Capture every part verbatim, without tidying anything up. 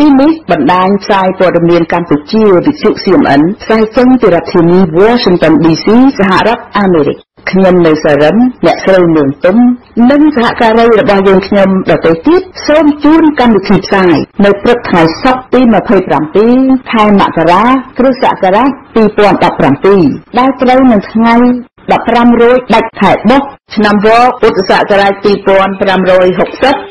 ទីនេះបណ្ដាញផ្សាយព័ត៌មានកម្ពុជាវិទ្យុ ซี เอ็ม เอ็น ផ្សាយចេញពីរដ្ឋធានី Washington ឌី ซี សហរដ្ឋអាមេរិកខ្ញុំនៅសារិនអ្នកស្រីនួនទុំនិងសហការីរបស់យើងខ្ញុំដទៃទៀតសូមជូនកម្មវិធីផ្សាយនៅព្រឹកថ្ងៃសុក្រទីยี่สิบเจ็ดខែមករាគ្រិស្តសករាជยี่สิบสิบเจ็ดដែលត្រូវនឹងថ្ងៃสิบห้ารោចដាច់ខែបុស្សឆ្នាំវរពុទ្ធសករាជยี่สิบห้าหกสิบ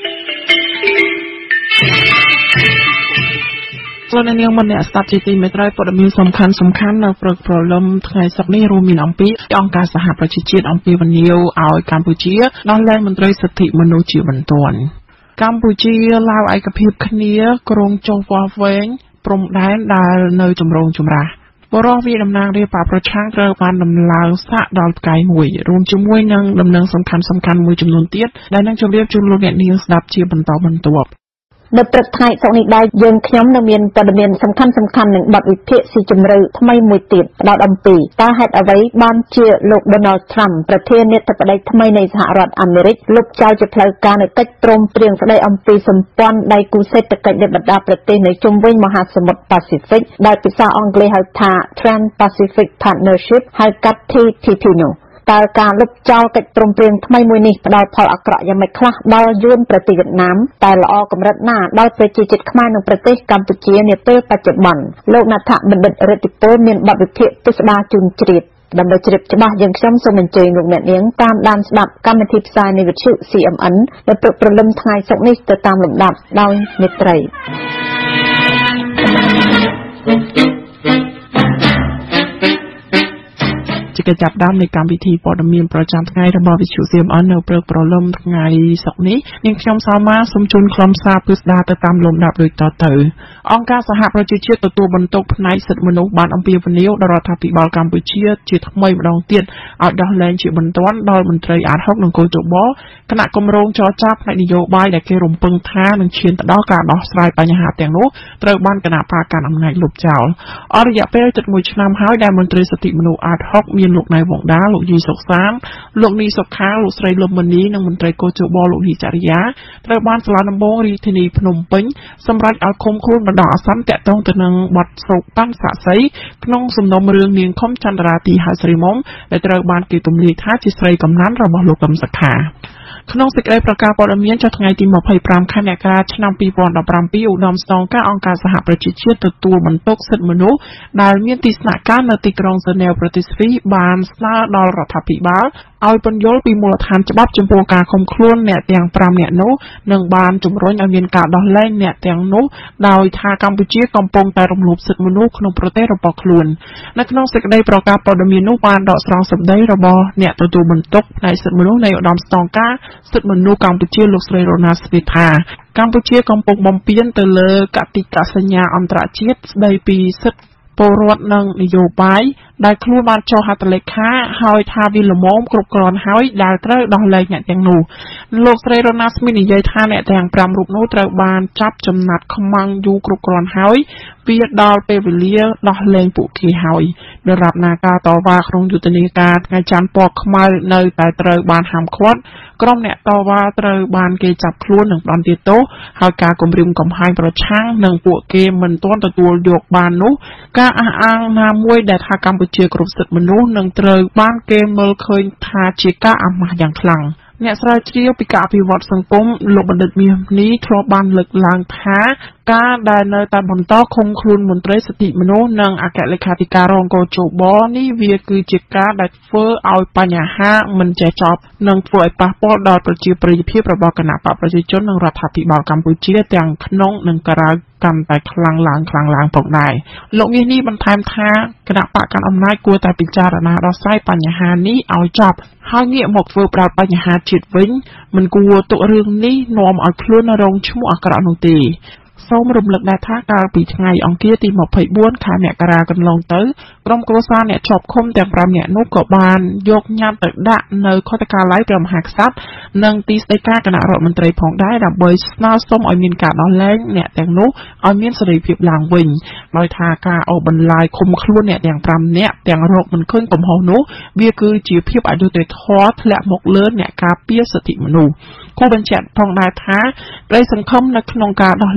លោកនាងមនៈស្ដាប់ជាទីមេត្រីព័ត៌មានសំខាន់សំខាន់នៅព្រឹកព្រលឹមថ្ងៃសុក្រនេះរួមមានអំពីអង្គការសហប្រជាជាតិអំពាវនាវឲ្យកម្ពុជាដោះលែងមន្ត្រីសិទ្ធិមនុស្សជាបន្ទាន់កម្ពុជាឡាវឯកភាពគ្នាក្រុងចុះវាស់វែងព្រំដែនដែលនៅចម្រូងចម្រាសបរិយាវាតំណាងរាជបកប្រឆាំងត្រូវបានដំឡើងសាកដល់ផ្កាយមួយរួមជាមួយនឹងដំណឹងសំខាន់សំខាន់មួយចំនួនទៀតដែលនឹងជម្រាបជូនលោកអ្នកនាងស្ដាប់ជាបន្តបន្ទាប់នៅព្រឹកថ្ងៃសុក្រនេះដែរយើងខ្ញុំនៅមានព័ត៌មានសំខាន់សំខាន់នឹងបទវិភាគស៊ីជម្រៅថ្មីមួយទៀតផ្ដោតអំពីតើហេតុអ្វីបានជាលោក Donald Trump ប្រធានាធិបតីថ្មីនៃសហរដ្ឋអាមេរិកលុបចោលជាផ្លូវការនៅកិច្ចព្រមព្រៀងស្តីអំពីសម្ព័ន្ធដៃគូសេដ្ឋកិច្ចនៃបណ្ដាប្រទេសនៅជុំវិញមហាសមុទ្រ Pacific ដែលភាសាអង់គ្លេសហៅថា Trans-Pacific Partnership ហៅកាត់ T P P នោះតើការលុបចោលកិច្ចព្រមព្រៀងថ្មីមួយនេះផ្ដល់ផលអាក្រក់យ៉ាងម៉េចខ្លះដល់យួនប្រទេសវៀតណាមតែល្អកម្រិតណាដល់ប្រជាជាតិខ្មែរនិងប្រទេសកម្ពុជានាពេលបច្ចុប្បន្នលោកណដ្ឋបណ្ឌិតរិទ្ធិពលមានបទវិភាគទស្សនាជូនជ្រាបដើម្បីជ្រាបច្បាស់យើងខ្ញុំសូមអញ្ជើញលោកអ្នកនាងតាមដានស្ដាប់កម្មវិធីផ្សាយនៃវិទ្យុ ซี เอ็ม เอ็น នៅព្រឹកព្រលឹមថ្ងៃសុក្រនេះទៅតាមលំដាប់ដោយមេត្រីជាកិច្ចចាប់ផ្ដើមនៃកម្មវិធីព័ត៌មានប្រចាំថ្ងៃរបស់វិទ្យុ ซี เอ็ม เอ็น នៅព្រឹកព្រលឹមថ្ងៃសុក្រនេះនាងខ្ញុំសោមាសូមជូនខ្លឹមសារពិស្ដារទៅតាមលំដាប់ដូចតទៅអង្គការសហប្រជាជាតិទទួលបន្ទុកផ្នែកសិទ្ធិមនុស្សបានអំពាវនាវដល់រដ្ឋាភិបាលកម្ពុជាជាថ្មីម្ដងទៀតឲ្យដោះលែងជាបន្ទាន់ដល់មន្ត្រីអាតហុកនិងកោជបគណៈគម្រោងចរចាផ្នែកនយោបាយដែលគេរំពឹងថានឹងឈានទៅដល់ការដោះស្រាយបញ្ហាទាំងនោះត្រូវបានគណៈបកកណ្ដាលអំណាចលុបចោលអស់រយៈពេលជិតមួយឆ្នាំហើយដែលមន្ត្រីសិទ្ធិមនុស្សអាតហុកមានលោកណៃវងដាលោកយីសុកសានលោកនីសុខាលោកស្រីលឹមមនីនិងមន្ត្រីកោជបលោកនីចរិយាត្រូវបានសាលាដំបងរាជធានីភ្នំពេញសម្រេចឲ្យឃុំខ្លួនបណ្ដោះអាសន្នតាក់ទងទៅនឹងបទសោកប៉ាន់សាក់សីក្នុងសំណុំរឿងនាងខុមចន្ទរាទីហៅស្រីមុំដែលត្រូវបានគេទម្លាយថាជាស្រីកំណានរបស់លោកកឹមសុខាក្នុងសេចក្តីប្រកាសព័ត៌មានចុះថ្ងៃទីยี่สิบห้าខែមករាឆ្នាំยี่สิบสิบเจ็ดឧត្តមស្នងការអង្គការសហប្រជាជាតិទទួលបន្ទុកសិទ្ធិមនុស្សដែលមានទីស្នាក់ការនៅទីក្រុងហ្សឺណែវប្រទេសស្វីសបានស្នើដល់រដ្ឋាភិបាលឲ្យពន្យល់ពីមូលដ្ឋានច្បាប់ចំពោះការឃុំខ្លួនអ្នកទាំងប្រាំនាក់នោះនិងបានជំរុញឲ្យមានការដោះលែងអ្នកទាំងនោះដោយថាកម្ពុជាកំពុងតែរំលោភសិទ្ធិមនុស្សក្នុងប្រទេសរបស់ខ្លួននៅក្នុងសេចក្តីប្រកាសព័ត៌មាននោះបានដកស្រង់សម្ដីរបស់អ្នកទទួលបន្ទុកផ្នែកសិទ្ធិមនុស្សនៃឧត្តមស្នងការសិទ្ធិមនុស្សកម្ពុជាលោកស្រីរ៉ូណាស្វីថាកម្ពុជាកំពុងបំពានទៅលើកតិកាសញ្ញាអន្តរជាតិស្តីពីសិទ្ធិពលរដ្ឋនិងនយោបាយដែលខ្លួនបានចុះហត្ថលេខាហើយថាវាល្មមគ្រប់គ្រាន់ហើយដែលត្រូវដោះលែងអ្នកទាំងនោះលោកស្រីរ៉ូណាស្មីនិយាយថាអ្នកទាំងប្រាំរូបនោះត្រូវបានចាប់ចំណាត់ខ្មាំងយូរគ្រប់គ្រាន់ហើយវាដល់ពេលវេលាដោះលែងពួកគេហើយដរាបណាការតវ៉ាក្នុងយុទ្ធនាការថ្ងៃច័ន្ទពណ៌ខ្មៅនៅតែត្រូវបានហាមឃាត់ក្រុមអ្នកតវ៉ាត្រូវបានគេចាប់ខ្លួននិងផ្ដន្ទាទោសហើយការគំរាមកំហែងប្រឆាំងនឹងពួកគេមិនទាន់ទទួលយកបាននោះការអះអាងណាមួយដែលថាកម្ពុជាគ្រប់សិទ្ធិមនុស្សនឹងត្រូវបានគេមើលឃើញថាជាការអាម៉ាស់យ៉ាងខ្លាំងអ្នកស្រាវជ្រាវពីការអភិវឌ្ឍសង្គមលោកបណ្ឌិតមាសនេះធ្លាប់បានលើកឡើងថាការដែលនៅតែបន្តឃុំខ្លួនមន្ត្រីសិទ្ធិមនុស្សនិងអគ្គលេខាធិការរងកោជបនេះវាគឺជាការដែលធ្វើឲ្យបញ្ហាមិនចេះចប់និងធ្វើឲ្យប៉ះពាល់ដល់ប្រជាប្រិយភាពរបស់គណៈបកប្រជាជននិងរដ្ឋាភិបាលកម្ពុជាទាំងក្នុងនិងក្រៅកាន់តែខ្លាំងឡើងខ្លាំងឡើងផងដែរលោកមាសនេះបន្ថែមថាគណៈបកកាន់អំណាចគួរតែពិចារណាដោះស្រាយបញ្ហានេះឲ្យចប់ហើយងាកមកធ្វើប្រោតបញ្ហាជាតិវិញមិនគួរទុករឿងនេះនាំឲ្យខ្លួនរងឈ្មោះអាក្រក់នោះទេសូមរំលឹកដែរថាកាលពីថ្ងៃអង្គារទីยี่สิบ四ខែមករាកន្លងទៅក្រុមគ្រួសារអ្នកជាប់ឃុំទាំងប្រាំនាក់នោះក៏បានយកញត្តិទៅដាក់នៅខុទ្ទកាល័យព្រះមហាក្សត្រនិងទីស្តីការគណៈរដ្ឋមន្ត្រីផងដែរដើម្បីស្នើសុំឲ្យមានការដោះលែងអ្នកទាំងនោះឲ្យមានសេរីភាពឡើងវិញដោយថាការអូសបន្លាយឃុំខ្លួនអ្នកទាំងប្រាំនាក់ទាំងរកមិនឃើញកំហុសនោះវាគឺជាភាពអយុត្តិធម៌ធ្លាក់មកលើអ្នកការពារសិទ្ធិមនុស្សគូបញ្ជាក់ផងដែរថាក្តីសង្ឃឹមនៅក្នុងការដោះលែងអ្នក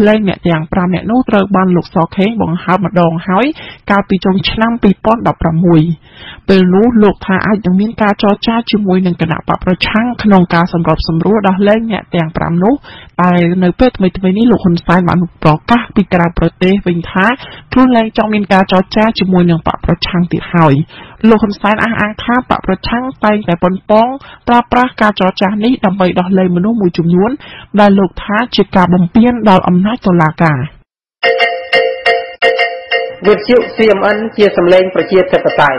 ទាំងfiveអ្នកនោះត្រូវបានលោកសខេងបង្ហើបម្ដងហើយកាលពីចុងឆ្នាំtwo thousand sixteenពេលនោះលោកថាអាចនឹងមានការចរចាជាមួយនឹងគណៈបកប្រឆាំងក្នុងការសម្របសម្រួលដោះលែងអ្នកទាំងfiveនោះតែនៅពេលថ្មីៗនេះលោកហ៊ុនសែនបានប្រកាសពីក្រៅប្រទេសវិញថាខ្លួនលែងចង់មានការចរចាជាមួយនឹងបកប្រឆាំងទៀតហើយលោកហ៊ុនសែនអះអាងថាបកប្រឆាំងតែងតែប៉ុនប៉ងប្រើប្រាស់ការចរចានេះដើម្បីដោះលែងមនុស្សមួយចំនួនដែលលោកថាជាការបំពានដល់អំណាចតុលាការវិទ្យុ C M N ជាសម្លេងប្រជាធិបតេយ្យ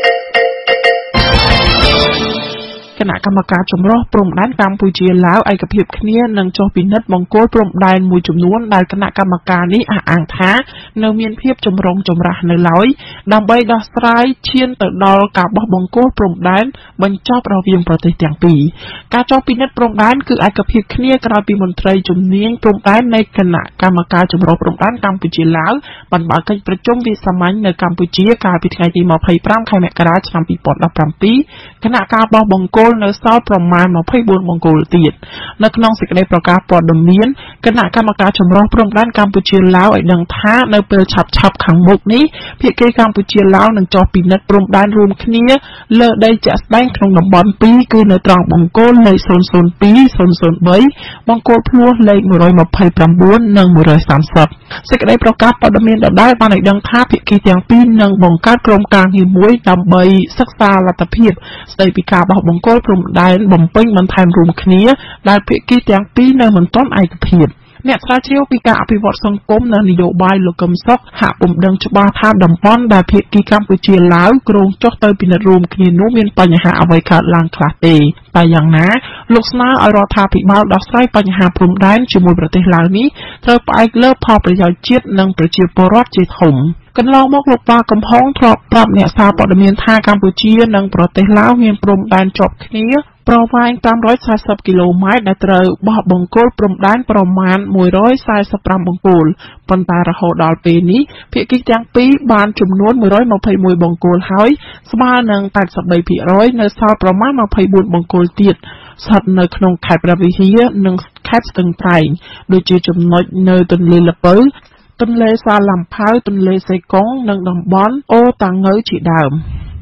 គណៈកម្មការចម្រុះព្រំដែនកម្ពុជាឡាវឯកភាពគ្នានឹងចុះពិនិត្យបង្គោលព្រំដែនមួយចំនួនដែលគណៈកម្មការនេះអះអាងថានៅមានភាពចម្រុងចម្រាស់នៅឡើយដើម្បីដោះស្រាយឈានទៅដល់ការបោះបង្គោលព្រំដែនបញ្ចប់រវាងប្រទេសទាំងពីរការចុះពិនិត្យព្រំដែនគឺឯកភាពគ្នាក្រោយពីមន្ត្រីជំនាញព្រំដែននៃគណៈកម្មការចម្រុះព្រំដែនកម្ពុជាឡាវបានបើកកិច្ចប្រជុំវិសាមញ្ញនៅកម្ពុជាកាលពីថ្ងៃទីtwenty-fiveខែមករាឆ្នាំtwo thousand seventeenគណៈការបោះបង្គោលនៅសល់ប្រមាណtwenty-fourបង្គោលទៀតនៅក្នុងសេចក្តីប្រកាសព័ត៌មានគណៈកម្មការចម្រុះព្រំដែនកម្ពុជាឡាវឲ្យដឹងថានៅពេលឆាប់ឆាប់ខាងមុខនេះភាគីកម្ពុជាឡាវនឹងចុះពិនិត្យព្រំដែនរួមគ្នាលើដីជាក់ស្ដែងក្នុងតំបន់twoគឺនៅត្រង់បង្គោលលេខzero zero two zero zero threeបង្គោលភ្លោះលេខone twenty-nineនិងone thirtyសេចក្តីប្រកាសព័ត៌មានដដែលបានឲ្យដឹងថាភាគីទាំងពីរនឹងបង្កើតក្រុមការងារមួយដើម្បីសិក្សាលទ្ធភាពស្ដីពីការបោះបង្គោលព្រំដែនបំពេញបន្ថែមរួមគ្នាដែលភាគីទាំងពីរនៅមិនទាន់ឯកភាពអ្នកស្រាវជ្រាវពីការអភិវឌ្ឍសង្គមនិងនយោបាយលោកកឹមសុខហាក់ពុំដឹងច្បាស់ថាតំបន់ដែលភាគីកម្ពុជាឡាវគ្រោងចុះទៅពិនិត្យរួមគ្នានោះមានបញ្ហាអ្វីកើតឡើងខ្លះទេតែយ៉ាងណាលោកស្នើឲ្យរដ្ឋាភិបាលដោះស្រាយបញ្ហាព្រំដែនជាមួយប្រទេសឡាវនេះត្រូវផ្អែកលើផលប្រយោជន៍ជាតិនិងប្រជាពលរដ្ឋជាធំកន្លងមកលោកប៉ាកំហុងធ្លាប់ប្រាប់អ្នកសារព័ត៌មានថាកម្ពុជានិងប្រទេសឡាវមានព្រំដែនជាប់គ្នាប្រវែងfive hundred fortyគីឡូម៉ែត្រដែលត្រូវបោះបង្គោលព្រំដែនប្រមាណone hundred forty-fiveបង្គោលប៉ុន្តែរហូតដល់ពេលនេះភាគីទាំងពីរបានចំនួនone hundred twenty-oneបង្គោលហើយស្មើនឹងeighty-threeភាគរយនៅសល់ប្រមាណtwenty-fourបង្គោលទៀតស្ថិតនៅក្នុងខេត្តព្រះវិហារនិងខេត្តស្ទឹងត្រែងដូចជាចំណុចនៅទន្លេលពៅទន្លេសាឡាំផៅទន្លេសេកុងនិងតំបន់អូតាំងៅជាដើម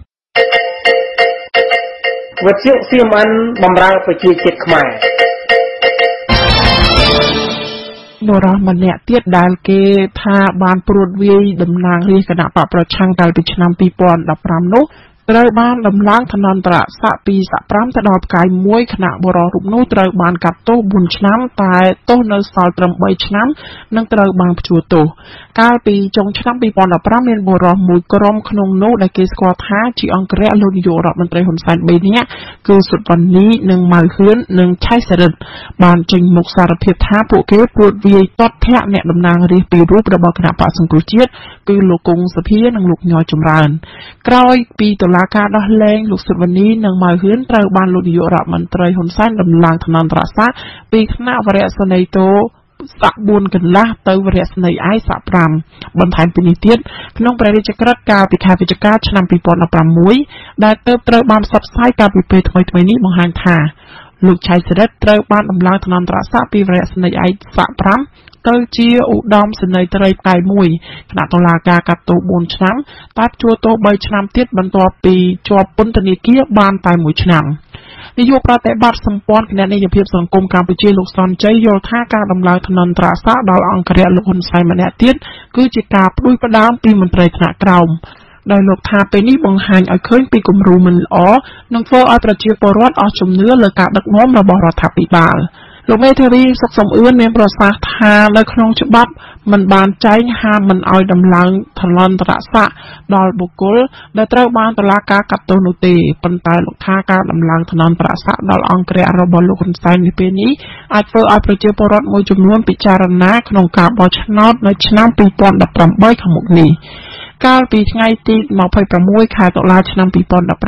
វិទ្យុ C M N បម្រើប្រជាជាតិខ្មែរបរិះម្នាក់ទៀតដែលគេថាបានព្រួតវាយតំណាងរាជគណៈបកប្រឆាំងកាលពីឆ្នាំtwo thousand fifteenនោះត្រូវបានដំឡើងឋានន្តរស័ក្តិពីស័ក្តិfiveទៅដល់ផ្កាយoneគណៈបរិះរូបនោះត្រូវបានកាត់ទោសfourឆ្នាំតែទោសនៅសល់ត្រឹមthreeឆ្នាំនិងត្រូវបានព្យួរទោសកាលពីចុងឆ្នាំtwo thousand fifteenមានបរិះមួយក្រុមក្នុងនោះដែលគេស្គាល់ថាជាអង្គរៈលោកនាយករដ្ឋមន្ត្រីហ៊ុនសែនthreeនាក់គឺសុតវណ្ណីនិងម៉ៅហឿននិងឆៃសរិទ្ធបានចេញមុខសារភាពថាពួកគេព្រួតវាយទាត់ធាក់អ្នកតំណាងរាស្ត្រពីររូបរបស់គណៈបក្សសង្គ្រោះជាតិគឺលោកគង់សុភានិងលោកញ័រចម្រើនក្រោយពីតុលាការដោះលែងលោកសុតវណ្ណីនិងម៉ៅហឿនត្រូវបានលោកនាយករដ្ឋមន្ត្រីហ៊ុនសែនដំឡើងឋានន្តរស័ក្តិពីថ្នាក់វរៈសេនីយ៍តូស័ក្តិfourកន្លះទៅវរៈសេនីយ៍ឯកស័ក្តិfiveបន្ថែមពីនេះទៀតក្នុងព្រះរាជក្រឹត្យកាលពីខែវិច្ឆិកាឆ្នាំtwo thousand sixteenដែលទើបត្រូវបានផ្សព្វផ្សាយកាលពីពេលថ្មីៗនេះបង្ហាញថាលោកឆៃសរិទ្ធត្រូវបានដំឡើងឋានន្តរស័ក្តិពីវរៈសេនីយ៍ឯកស័ក្តិfiveទៅជាឧត្តមសេនីយ៍ត្រីផ្កាយoneគណៈតុលាការកាត់ទោសfourឆ្នាំតែព្យួរទោសthreeឆ្នាំទៀតបន្ទាប់ពីជាប់ពន្ធនាគារបានតែoneឆ្នាំនាយកប្រតិបត្តិសម្ព័ន្ធគណនេយ្យភាពសង្គមកម្ពុជាលោកសនជ័យយល់ថាការដំឡើងឋានន្តរស័ក្តិដល់អង្គរៈលោកហ៊ុនសែនម្នាក់ទៀតគឺជាការផ្ដួចផ្ដើមពីមន្ត្រីថ្នាក់ក្រោមដោយលោកថាពេលនេះបង្ហាញឲ្យឃើញពីគំរូមិនល្អនិងធ្វើឲ្យប្រជាពលរដ្ឋអស់ជំនឿលើការដឹកនាំរបស់រដ្ឋាភិបាលលោកមេធាវីសុខសំអឿនមានប្រសាសន៍ថានៅក្នុងច្បាប់មិនបានចែងហាមមិនឲ្យដំឡើងឋានន្តរស័ក្តិដល់បុគ្គលដែលត្រូវបានតុលាការកាត់ទោសនោះទេប៉ុន្តែលោកថាការដំឡើងឋានន្តរស័ក្តិដល់អង្គរៈរបស់លោកហ៊ុនសែននៅពេលនេះអាចធ្វើឲ្យប្រជាពលរដ្ឋមួយចំនួនពិចារណាក្នុងការបោះឆ្នោតនៅឆ្នាំtwo thousand eighteenខាងមុខនេះកាលពីថ្ងៃទីtwenty-sixខែតុលាឆ្នាំtwo thousand fifteen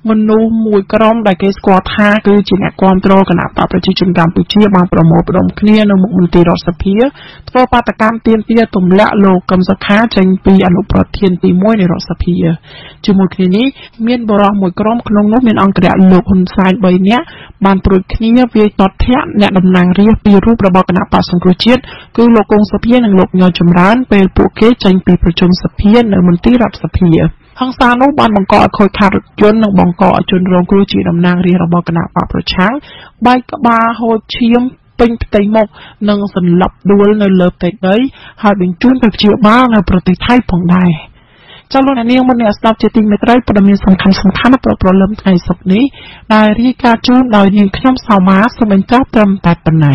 មនុស្សមួយក្រុមដែលគេស្គាល់ថាគឺជាអ្នកគាំទ្រគណៈបកប្រជាជនកម្ពុជាបានប្រមូលផ្ដុំគ្នានៅមុខមន្ទីររដ្ឋសភាធ្វើបាតកម្មទាមទារទម្លាក់លោកកឹមសុខាចេញពីអនុប្រធានទីមួយនៃរដ្ឋសភាជាមួយគ្នានេះមានបរិសុទ្ធមួយក្រុមក្នុងនោះមានអង្គរៈលោកហ៊ុនសែនបីនាក់បានព្រួយគ្នាវាយតតធាក់អ្នកតំណាងរាស្ត្រពីររូបរបស់គណៈបកសង្គ្រោះជាតិគឺលោកកុងសុភានិងលោកញ័រចម្រើនពេលពួកគេចេញពីប្រជុំសភានៅមន្ទីររដ្ឋសភាហង្សានោះបានបង្កឲ្យខូចខាតរថយន្តនិងបង្កឲ្យជនរងគ្រោះជាតំណាងរាស្ត្ររបស់គណៈបកប្រឆាំងបែកក្បាលហូរឈាមពេញផ្ទៃមុខនិងសន្លប់ដួលនៅលើផ្ទៃដីហើយបញ្ជូនទៅព្យាបាលនៅប្រទេសថៃផងដែរចលនានាងមុនអ្នកស្ដាប់ជាទីមេត្រីព័ត៌មានសំខាន់សំខាន់ប្រប្រលឹមថ្ងៃសុក្រនេះដែលរាយការណ៍ជូនដោយនាងខ្ញុំសោមាសូមបញ្ចប់ត្រឹមតែប៉ុណ្ណេះ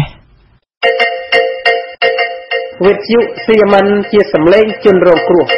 វិទ្យុសៀមិនជាសម្លេងជនរងគ្រោះ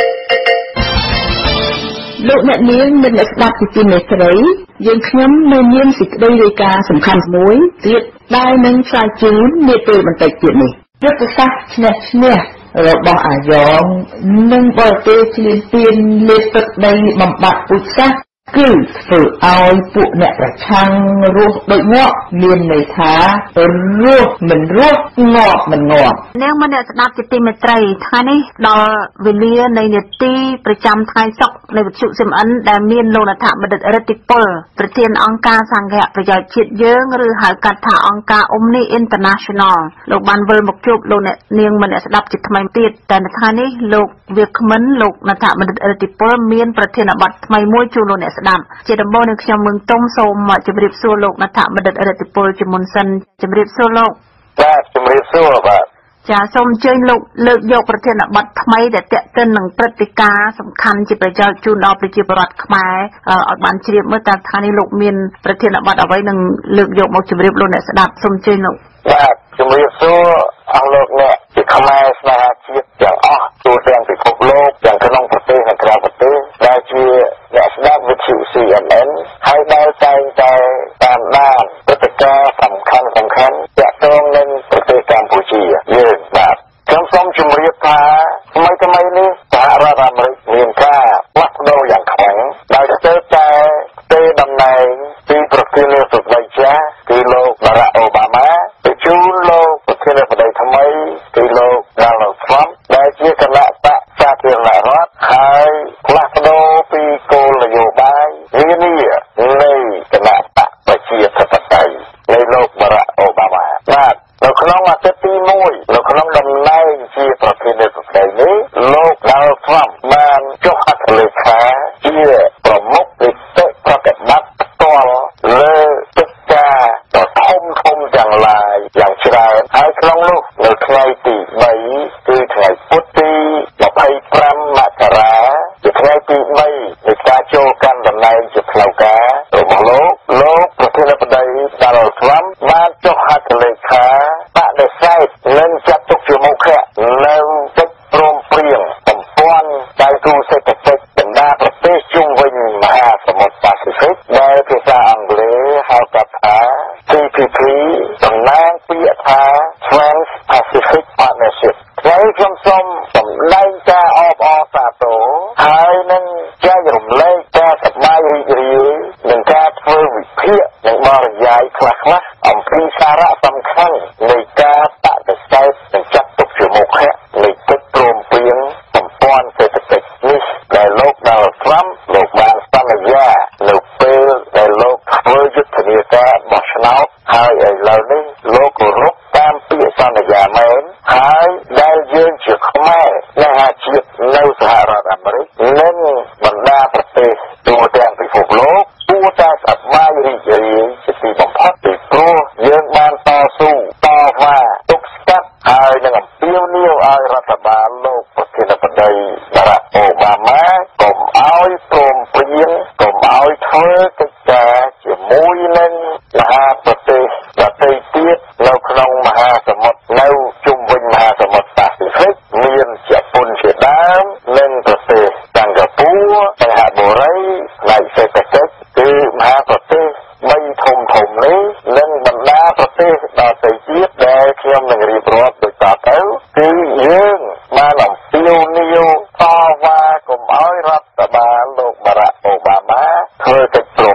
លោកអ្នកនាងមិនអ្នកស្ដាប់ពីទីមេត្រីយើងខ្ញុំនៅមានសេចក្តីរាយការណ៍សំខាន់មួយទៀតដែលនឹងផ្សាយជូននាពេលបន្តិចទៀតនេះយុទ្ធសាស្ត្រឈ្នះឈ្នះរបស់អាយ៉ងនិងបរទេសឈ្លានពានលេបទឹកដីបំបត្តិពូជសាសន៍គឺធ្វើឲ្យពួកអ្នកប្រឆាំងរស់ដូចងាប់មានន័យថារស់មិនរស់ងាប់មិនងាប់នាងមិនអ្នកស្ដាប់ជាទីមេត្រីថ្ងៃនេះដល់វេលានៃនេតិប្រចាំថ្ងៃសុក្រនៃវិទ្យុស៊ីមអិនដែលមានលោកនាថបណ្ឌិតរិទ្ធិពលប្រធានអង្គការសង្ឃៈប្រយោជន៍ជាតិយើងឬហៅកាត់ថាអង្គការ Omni International លោកបានវិលមកជួបលោកអ្នកនាងមិនអ្នកស្ដាប់ជាថ្មីទៀតតែនៅថ្ងៃនេះលោកវាគ្មិនលោកនាថបណ្ឌិតរិទ្ធិពលមានប្រធានបទថ្មីមួយជូនលោកអ្នកស្ដាប់ជាដំបូងនឹងខ្ញុំមឹងតុងសូមជម្រាបសួរលោកនាថបណ្ឌិតរិទ្ធិពលជាមុនសិនជម្រាបសួរលោកបាទជម្រាបសួរបាទចាសូមអញ្ជើញលោកលើកយកប្រធានបទថ្មីដែលទាក់ទិននឹងព្រឹត្តិការណ៍សំខាន់ជាប្រយោជន៍ជូនដល់ប្រជាពលរដ្ឋខ្មែរឲ្យបានជ្រាបមើលតើថ្ងៃនេះលោកមានប្រធានបទអ្វីនឹងលើកយកមកជម្រាបលោកអ្នកស្ដាប់សូមអញ្ជើញលោកបាទជម្រាបសួរអស់លោកអ្នកជាខ្មែរស្នេហាជាតិទាំងអស់ទូទាំងពិភពលោកទាំងក្នុងប្រទេសនិងក្រៅប្រទេសដែលជាអ្នកស្ដាប់វិទ្យុ ซี เอ็ม เอ็น ហើយដែលតែងតែតាមដានព្រឹត្តិការណ៍សំខាន់សំខាន់ទាក់ទងនឹងប្រទេសកម្ពុជាយើងបាទខ្ញុំសូមជម្រាបថាថ្មីថ្មីនេះសហរដ្ឋអាមេរិកមានការផ្លាស់ប្ដូរយ៉ាងខ្លាំងដោយស្ទើរតែទេតំណែងពីប្រធានាធិបតីចាស់គឺលោក Barack Obama ទៅជូនលោកប្រធានាធិបតីថ្មីគឺលោក Donald Trump ដែលជាគណៈបកសាធារណរដ្ឋហើយផ្លាស់ប្ដូរពីគោលនយោបាយនានានៃគណៈបកប្រជាធិបតេយ្យនៃលោក Barack Obama បាទនៅក្នុងអាទិត្យទីមួយនៅក្នុងតំណែងជាប្រធានាធិបតីនេះលោក Donald Trump បានចុះហត្ថលេខាជាប្រមុខនីតិប្រតិបត្តិផ្ទាល់លើកិច្ចការដ៏ធំធំទាំងឡាយយ៉ាងច្រើនហើយក្នុងនោះនៅថ្ងៃទីបីគឺថ្ងៃពុធទីម្ភៃប្រាំមករាជាថ្ងៃទីបីនៃការចូលកាន់តំណែងជាផ្លូវការរបស់លោកលោកប្រធានាធិបតី Donald Trump បានចុះហត្ថលេខាបដិសេធនិងចាត់ទុកជាមុខៈនៅកិច្ចព្រមព្រៀងសម្ព័ន្ធដៃគូសេដ្ឋកិច្ចបណ្ដាប្រទេសជុំវិញមហាសមុទ្រប៉ាស៊ីហ្វិកដែលភាសាអង់គ្លេសហៅកាត់ថា T P P តំណាងពាក្យថា Trans-Pacific Partnership ហើយខ្ញុំសូមសម្ដែងការអបអរសាទរហើយនឹងចែករំលែកការសប្បាយរីករាយនឹងការធ្វើវិភាគនិងបរិយាយខ្លះៗអំពីសារៈសំខាន់នៃការបដិសេធនិងចាត់ទុកជាមុខៈនៃកិច្ចព្រមព្រៀងសម្ព័ន្ធសេដ្ឋកិច្ចនេះដែលលោក Donald Trump លោកបានសន្យានៅពេលដែលលោកធ្វើយុទ្ធនាការបោះឆ្នោតហើយឥឡូវនេះលោកគោរពតាមពាក្យសន្យាមែនហើយដែលយើងជាខ្មែរស្នេហាជាតិនៅសហរដ្ឋអាមេរិកនិងបណ្ដាប្រទេសទូទាំងពិភពលោកគួរតែសប្បាយរីករាយជាទីបំផុតពីព្រោះយើងបានតស៊ូតវ៉ាទប់ស្កាត់ហើយនឹងអំពាវនាវឲ្យរដ្ឋបាលលោកប្រធានាធិបតី Barack Obama កុំឲ្យព្រមព្រៀងកុំឲ្យធ្វើកិច្ចការជាមួយនឹងមហាប្រទេសដទៃទៀតនៅក្នុងមហាសមុទ្រនៅជុំវិញមហាសមុទ្រប៉ាស៊ីហ្វិកមានជប៉ុនជាដើមនិងប្រទេសសិង្ហបុរីសិង្ហបុរីផ្នែកសេដ្ឋកិច្ចគឺមហាប្រទេសបីធំធំនេះនិងបណ្ដាប្រទេសដទៃទៀតដែលខ្ញុំនឹងរៀបរាប់ដូចតទៅគឺយើងបានអំពាវនាវតវ៉ាកុំឲ្យរដ្ឋបាលលោក Barack Obama ធ្វើកិច្ចព្រ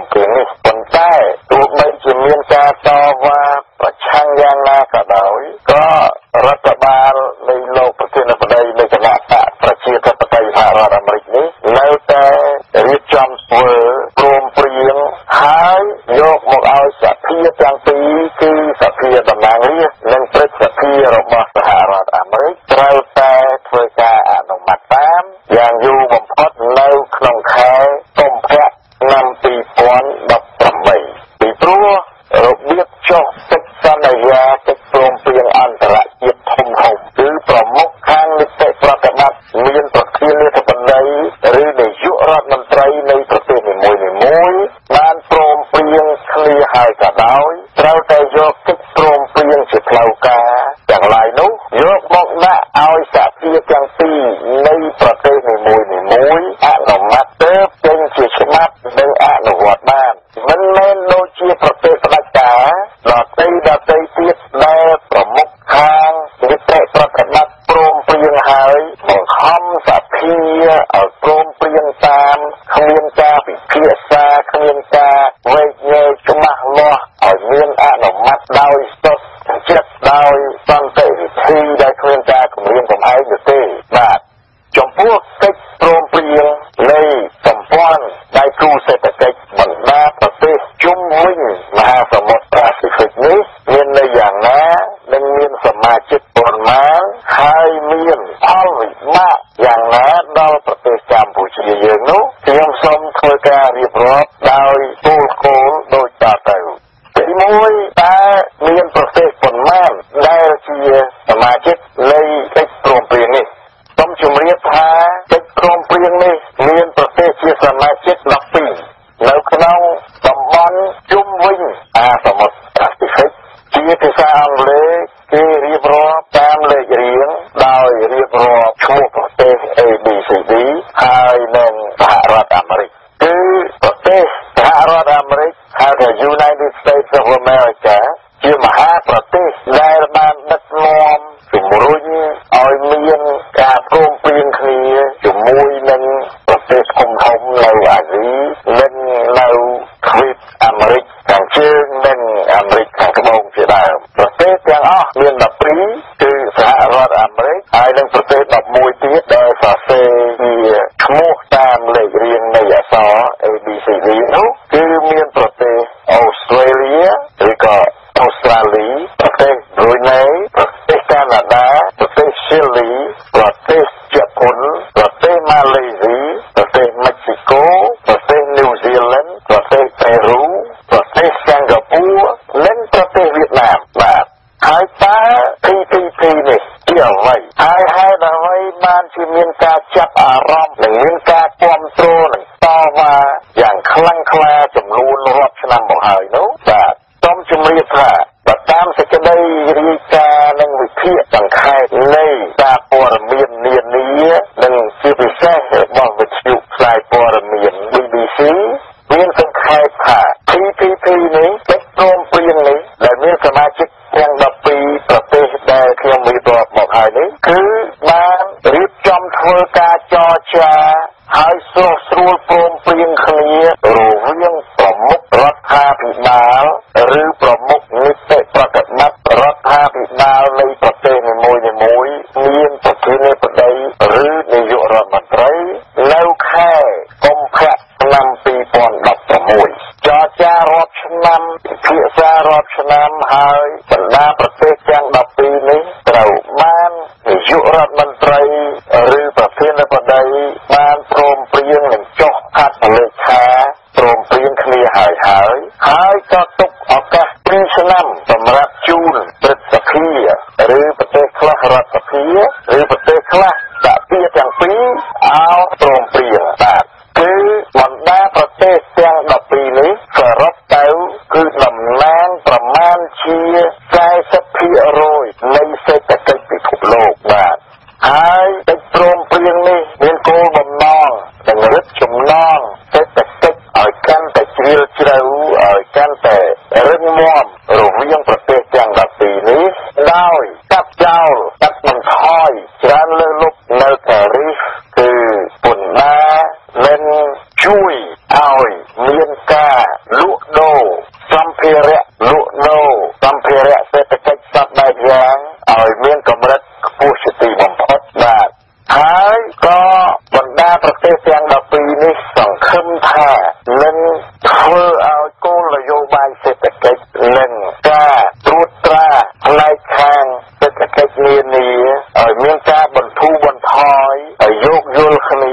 យ៉ាងយូរបំផុតនៅក្នុងខែកុម្ភៈឆ្នាំពីរពាន់ដប់ប្រាំបីពីព្រោះរបៀបចុះកិច្ចសន្យាកិច្ចព្រមព្រៀងអន្តរជាតិធំធំគឺប្រមុខខាងនីតិប្រតិបត្តិមានប្រធានាធិបតីឬនាយករដ្ឋមន្ត្រីនៃប្រទេសនីមួយៗបានព្រមព្រៀងគ្នាហើយក៏ដោយត្រូវតែយកកិច្ចព្រមព្រៀងជាផ្លូវការទាំងឡាយនោះយកមកដាក់ឲ្យសហភាពទាំងពីរនៃប្រទេសនីមួយៗអនុម័តទើបចេញជាច្បាប់និងអនុវត្តបានមិនមែនដូចជាប្រទេសផ្ដាច់ការដទៃដទៃទៀតដែលប្រមុខខាងនីតិប្រតិបត្តិព្រមព្រៀងហើយបង្ខំសហភាពឲ្យព្រមព្រៀងតាមគ្មានការពិភាក្សាគ្មានការវែកញែកច្បាស់លាស់ឲ្យមានអនុម័តដោយសុទ្ធចិត្តដោយសន្តិវិធីដែលគ្មានការគំរាមកំហែងនោះទេបាទចំពោះកិច្ចព្រមព្រៀងនៃសម្ព័ន្ធដៃគូសេដ្ឋកិច្ចបណ្ដាប្រទេសជុំវិញមហាសមុទ្រអាស៊ីហ្វិកនេះមានន័យយ៉ាងណានិងមានសមាជិកប៉ុន្មានហើយមានផលវិបាកយ៉ាងណាដល់ប្រទេសកម្ពុជាយើងនោះខ្ញុំសូមធ្វើការរៀបរាប់ដោយគោលគោលដូចតទៅទីមួយតើមានប្រទេសប៉ុន្មានដែលជាសមាជិកនៃកិច្ចព្រមព្រៀងនេះសូមជម្រាបថាកិច្ចព្រមព្រៀងនេះមានប្រទេសជាសមាជិកដប់ពីរនៅក្នុងតំបន់ជុំវិញមហាសមុទ្រអាស៊ីហ្វិកជាភាសាអង់គ្លេសគេរៀបរាប់តាមលេខរៀងដោយរៀបរាប់ឈ្មោះប្រទេស A B C D ហើយនិងសហរដ្ឋអាមេរិកគឺប្រទេសសហរដ្ឋអាមេរិកហៅថា United States of America ជាមហាប្រទេសដែលបានដឹកនាំជំរុញឲ្យមានការព្រមព្រៀងគ្នាជាមួយនឹងប្រទេសធំធំនៅអាស៊ីនិងនៅទ្វីបអាមេរិកខាងជើងនិងអាមេរិកខាងត្បូងជាដើមប្រទេសទាំងអស់មានដប់ពីរគឺសហរដ្ឋអាមេរិកហើយនិងប្រទេសដប់មួយទៀតដែលសរសេរជាឈ្មោះតាមលេខរៀងនៃអក្សរ A B C D នោះគឺមានប្រទេសអូស្ត្រាលីឬក៏អូស្ត្រាលីប្រទេសប្រ៊ុយណេប្រទេសកាណាដាប្រទេសស៊ីលីប្រទេសជប៉ុនប្រទេសម៉ាឡេស៊ីប្រទេសមិចស៊ីកូប្រទេសញូហ្សេឡង់ប្រទេសប៉េរូប្រទេសសិង្ហបុរីនិងប្រទេសវៀតណាមបាទហើយតើ P P P នេះជាអ្វីហើយហេតុអ្វីបានជាមានការចាប់អារម្មណ៍និងមានការគាំទ្រនិងតវ៉ាយ៉ាងខ្លាំងក្លាចំនួនរាប់ឆ្នាំមកហើយនោះបាទសូមជម្រាបថាបើតាមសេចក្តីរាយការណ៍និងវិភាគសង្ខេបនៃសារព័ត៌មាននានានិងជាពិសេសរបស់វិទ្យុផ្សាយព័ត៌មាន B B C មានសង្ខេបថា P P P នេះកិច្ចព្រមព្រៀងនេះដែលមានសមាជិកទាំងដប់ពីរប្រទេសដែលខ្ញុំរៀបរាប់មកហើយនេះគឺបានរៀបចំធ្វើការចរចាហើយស្រុះស្រួលព្រមព្រៀងគ្នារវាងប្រមុខរដ្ឋាភិបាលឬប្រមុខនីតិប្រតិបត្តិរដ្ឋាភិបាលនៃប្រទេសនីមួយៗមានប្រធានាធិបតីឬនាយករដ្ឋមន្ត្រីនៅខែកុម្ភៈឆ្នាំពីរពាន់ដប់ប្រាំមួយចរចារាប់ឆ្នាំពិភាក្សារាប់ឆ្នាំហើយបណ្ដាប្រទេសទាំងដប់ពីរនេះត្រូវបាននាយករដ្ឋមន្ត្រីឬប្រធានាធិបតីបានព្រមព្រៀងនឹងចុះហត្ថលេខាព្រមព្រៀងគ្នាហើយហើយហើយក៏ទុកឱកាសពីរឆ្នាំសម្រាប់ជូនព្រឹទ្ធសភាឬប្រទេសខ្លះរដ្ឋសភាឬប្រទេសខ្លះសហភាពទាំងពីរឲ្យព្រមព្រៀងបាទគឺបណ្ដាប្រទេសទាំងដប់ពីរនេះសរុបទៅគឺតំណាងប្រមាណជា សែសិបភាគរយ នៃសេដ្ឋកិច្ចពិភពលោកបាទហើយកិច្ចព្រមព្រៀងនេះមានគោលបំណងនឹងរឹតចំណងសេដ្ឋកិច្ចឲ្យកាន់តែជ្រាលជ្រៅឲ្យកាន់តែរឹងមាំរវាងប្រទេសទាំងដប់ពីរនេះដោយកាត់ចោលកាត់បន្ថយច្រើនលើសលប់នៅតារីសគឺពន្ធដារនិងជួយឲ្យមានការលក់ដូរសម្ភារៈលក់ដូរសម្ភារៈសេដ្ឋកិច្ចសពបែបយ៉ាងឲ្យមានកម្រិតខ្ពស់ជាទីបំផុតបាទហើយក៏បណ្ដាប្រទេសទាំងដប់ពីរនេះសង្ឃឹមថានឹងធ្វើឲ្យគោលនយោបាយសេដ្ឋកិច្ចនិងការត្រួតត្រាផ្នែកខាងសេដ្ឋកិច្ចនានាឲ្យមានការបន្ធូរបន្ថយឲ្យយោគយល់គ្នា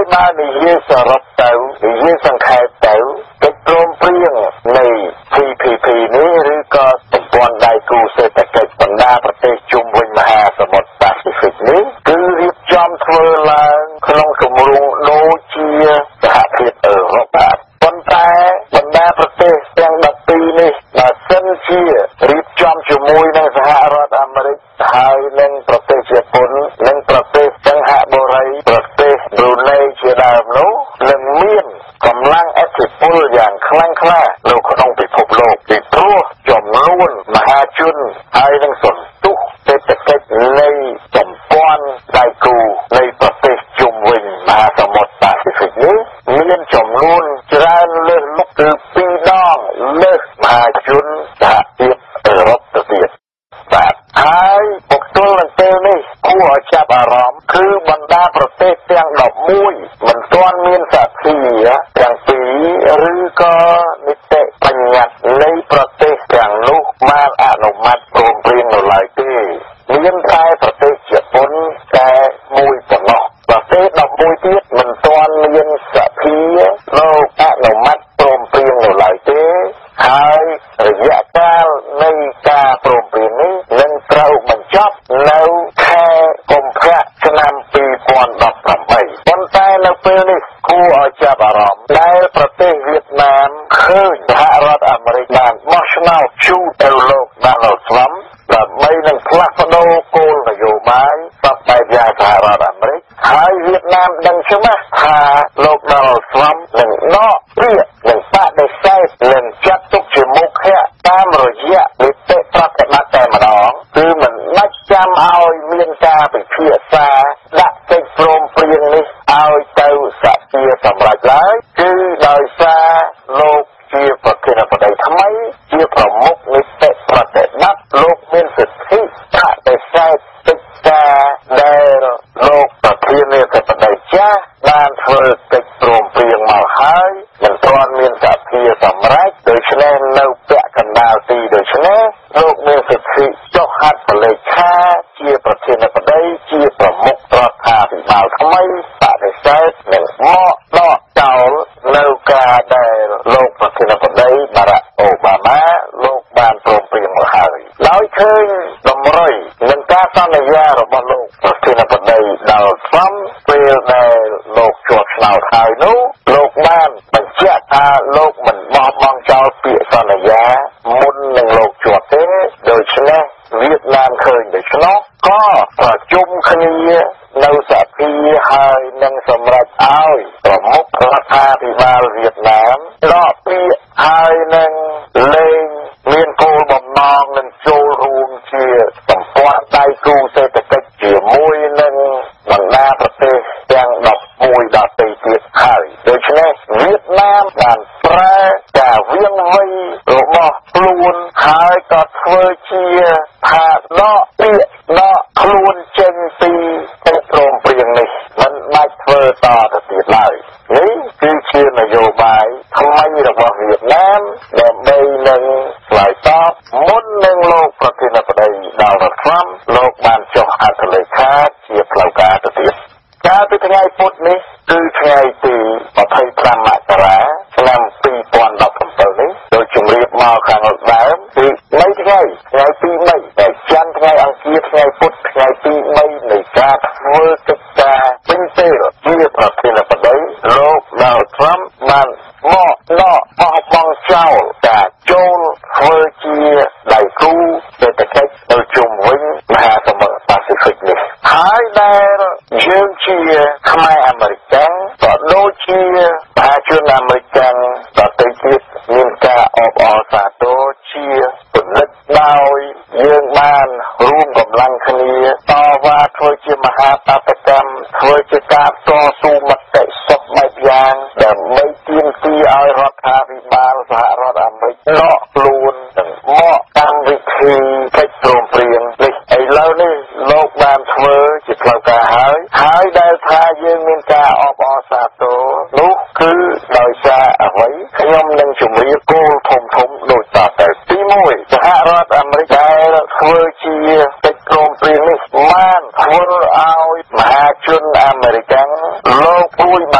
បើនិយាយសរុបទៅនិយាយសង្ខេបទៅកិច្ចព្រមព្រៀងនៃ T P P នេះឬក៏សម្ព័ន្ធដៃគូសេដ្ឋកិច្ចបណ្ដាប្រទេសជុំវិញមហាសមុទ្រប៉ាស៊ីហ្វិកនេះគឺរៀបចំធ្វើឡើងក្នុងគម្រោងដូចជាសហភាពអឺរ៉ុបបាទប៉ុន្តែបណ្ដាប្រទេសទាំងដប់ពីរនេះបើសិនជារៀបចំជាមួយនឹងសហរដ្ឋអាមេរិកហើយនឹងប្រទេសជប៉ុននិងប្រទេសសិង្ហបុរីប្រទេសប្រ៊ូណេជាដើមនោះនឹងមានកម្លាំងឥទ្ធិពលយ៉ាងខ្លាំងក្លានៅក្នុងពិភពលោកពីព្រោះចំនួនមហាជនហើយនឹងសន្ទុះសេដ្ឋកិច្ចនៃសម្ព័ន្ធដៃគូនៃប្រទេសជុំវិញមហាសមុទ្រប៉ាស៊ីហ្វិកនេះមានចំនួនច្រើនលើសលុបគឺពីរដងលើសមហាជនសហភាពអឺរ៉ុបទៅទៀតបាទហើយបុគ្គលនៅពេលនេះគួរឲ្យចាប់អារម្មណ៍គឺបណ្ដាប្រទេសទាំងដប់មួយមិនទាន់មានសទ្ធាទាំងពីរឬក៏នីតិបញ្ញត្តិនៃប្រទេសទាំងនោះបានអនុម័តព្រមព្រៀងនៅឡើយទេមានតែប្រទេសជប៉ុនតែមួយប៉ុណ្ណោះប្រទេសដប់មួយទៀតមិនទាន់មានសទ្ធាលោកអនុម័តព្រមព្រៀងនៅឡើយទេហើយរយៈកាលនៃការព្រមព្រៀងនេះនឹងត្រូវបញ្ចប់នៅខែកុម្ភៈឆ្នាំពីរពាន់ដប់ប្រាំបីប៉ុន្តែនៅពេលនេះគួរឲ្យចាប់អារម្មណ៍ដែលប្រទេសវៀតណាមឃើញសហរដ្ឋអាមេរិកបានបោះឆ្នោតជូនទៅលោក Donald Trump ដើម្បីនឹងផ្លាស់ប្ដូរគោលនយោបាយសពបែបយ៉ាងសហរដ្ឋអាមេរិកហើយវៀតណាមដឹងច្បាស់ថាលោក Donald Trump នឹងដកពាក្យនឹងបដិសេធនឹងចាត់ទុកជាមុខៈតាមរយៈនីតិប្រតិបត្តិតែម្ដងគឺមិនបាច់ចាំឲ្យមានការពិភាក្សាដាក់កិច្ចព្រមព្រៀងនេះឲ្យទៅសភាសម្រេចឡើយគឺដោយសារលោកជាប្រធានាធិបតីថ្មីជាប្រមុខនីតិប្រតិបត្តិលោកមានសិទ្ធិបដិសេធកិច្ចការដែលលោកប្រធានាធិបតីចាស់បានធ្វើកិច្ចព្រមព្រៀងមកហើយមិនទាន់មានសភាសម្រេចដូច្នេះនៅពាក់កណ្ដាលទីដូច្នេះលោកមានសិទ្ធិចុះហត្ថលេខាជាប្រធានាធិបតីជាប្រមុខរដ្ឋាភិបាលថ្មីបដិសេធនឹងមកដកចោលនៅការដែលលោកប្រធានាធិបតីបារ៉ាក់អូបាម៉ាលោកបានព្រមព្រៀងមកហើយដោយឃើញតម្រុយនឹងការសន្យារបស់លោកប្រធានាធិបតី Donald Trump ពេលដែលលោកជាប់ឆ្នោតហើយនោះលោកបានបញ្ជាក់ថាលោកមិនបោះបង់ចោលពាក្យសន្យាមុននឹងលោកជាប់ទេដូច្នេះវៀតណាមឃើញដូច្នោះក៏ប្រជុំគ្នានៅសភាហើយនឹងសម្រេចឲ្យប្រមុខរដ្ឋាភិបាលវៀតណាមដកពាក្យហើយនឹងលែងមានគោលបំណងនឹងចូលរួមជាសម្ព័ន្ធដៃគូសេដ្ឋកិច្ចជាមួយនឹងបណ្ដាប្រទេសទាំងដប់មួយដទៃទៀតហើយដូច្នេះវៀតណាមបានប្រើការវៀងវៃរបស់ខ្លួនហើយក៏ធ្វើជាថាដកពាក្យដកខ្លួនចេញពីកិច្ចព្រមព្រៀងនេះមិនបាច់ធ្វើតទៅទៀតឡើយនេះគឺជានយោបាយថ្មីរបស់វៀតណាមដើម្បីនឹងឆ្លើយតបមុននឹងលោកប្រធានាធិបតី Donald Trump លោកបានចុះហត្ថលេខាជាផ្លូវការទៅទៀតកាលពីថ្ងៃពុធនេះគឺថ្ងៃទីម្ភៃប្រាំមករាឆ្នាំពីរពាន់ដប់ប្រាំនេះដោយជំរាបមកខាងដើមគឺនៅថ្ងៃថ្ងៃទីបីតែច័ន្ទថ្ងៃអង្គារថ្ងៃពុធថ្ងៃទីបីនៃការធ្វើកិច្ចការពេញពេលជាប្រធានាធិបតីលោក Donald Trump បានមកដកបោះបង់ចោលការចូលធ្វើជាដៃគូសេដ្ឋកិច្ចនៅជុំវិញមហាសមុទ្រប៉ាស៊ីហ្វិកនេះហើយដែលយើងជាខ្មែរអាមេរិកក៏ដូចជាសហជនអាមេរិកដទៃទៀតមានការអបអរសាទរជាពិនិត្យដោយយើងបានរួមកម្លាំងគ្នាតវ៉ាធ្វើជាមហាបាតកម្មធ្វើជាការតស៊ូមតិសុខបែបយ៉ាងដើម្បីទាមទារឲ្យរដ្ឋាភិបាលសហរដ្ឋអាមេរិកដកខ្លួននិងមកតាមវិធីកិច្ចព្រមព្រៀងនេះឥឡូវនេះលោកបានធ្វើជាផ្លូវការហើយហើយដែលថាយើងមានការអបអរសាទរនោះគឺដោយសារអ្វីខ្ញុំនឹងជម្រាបគោលធំធំដូចតទៅទីមួយសហរដ្ឋអាមេរិកដែលធ្វើជាកិច្ចព្រមព្រៀងនេះបានធ្វើឲ្យមហាជនអាមេរិកលោកពួយបា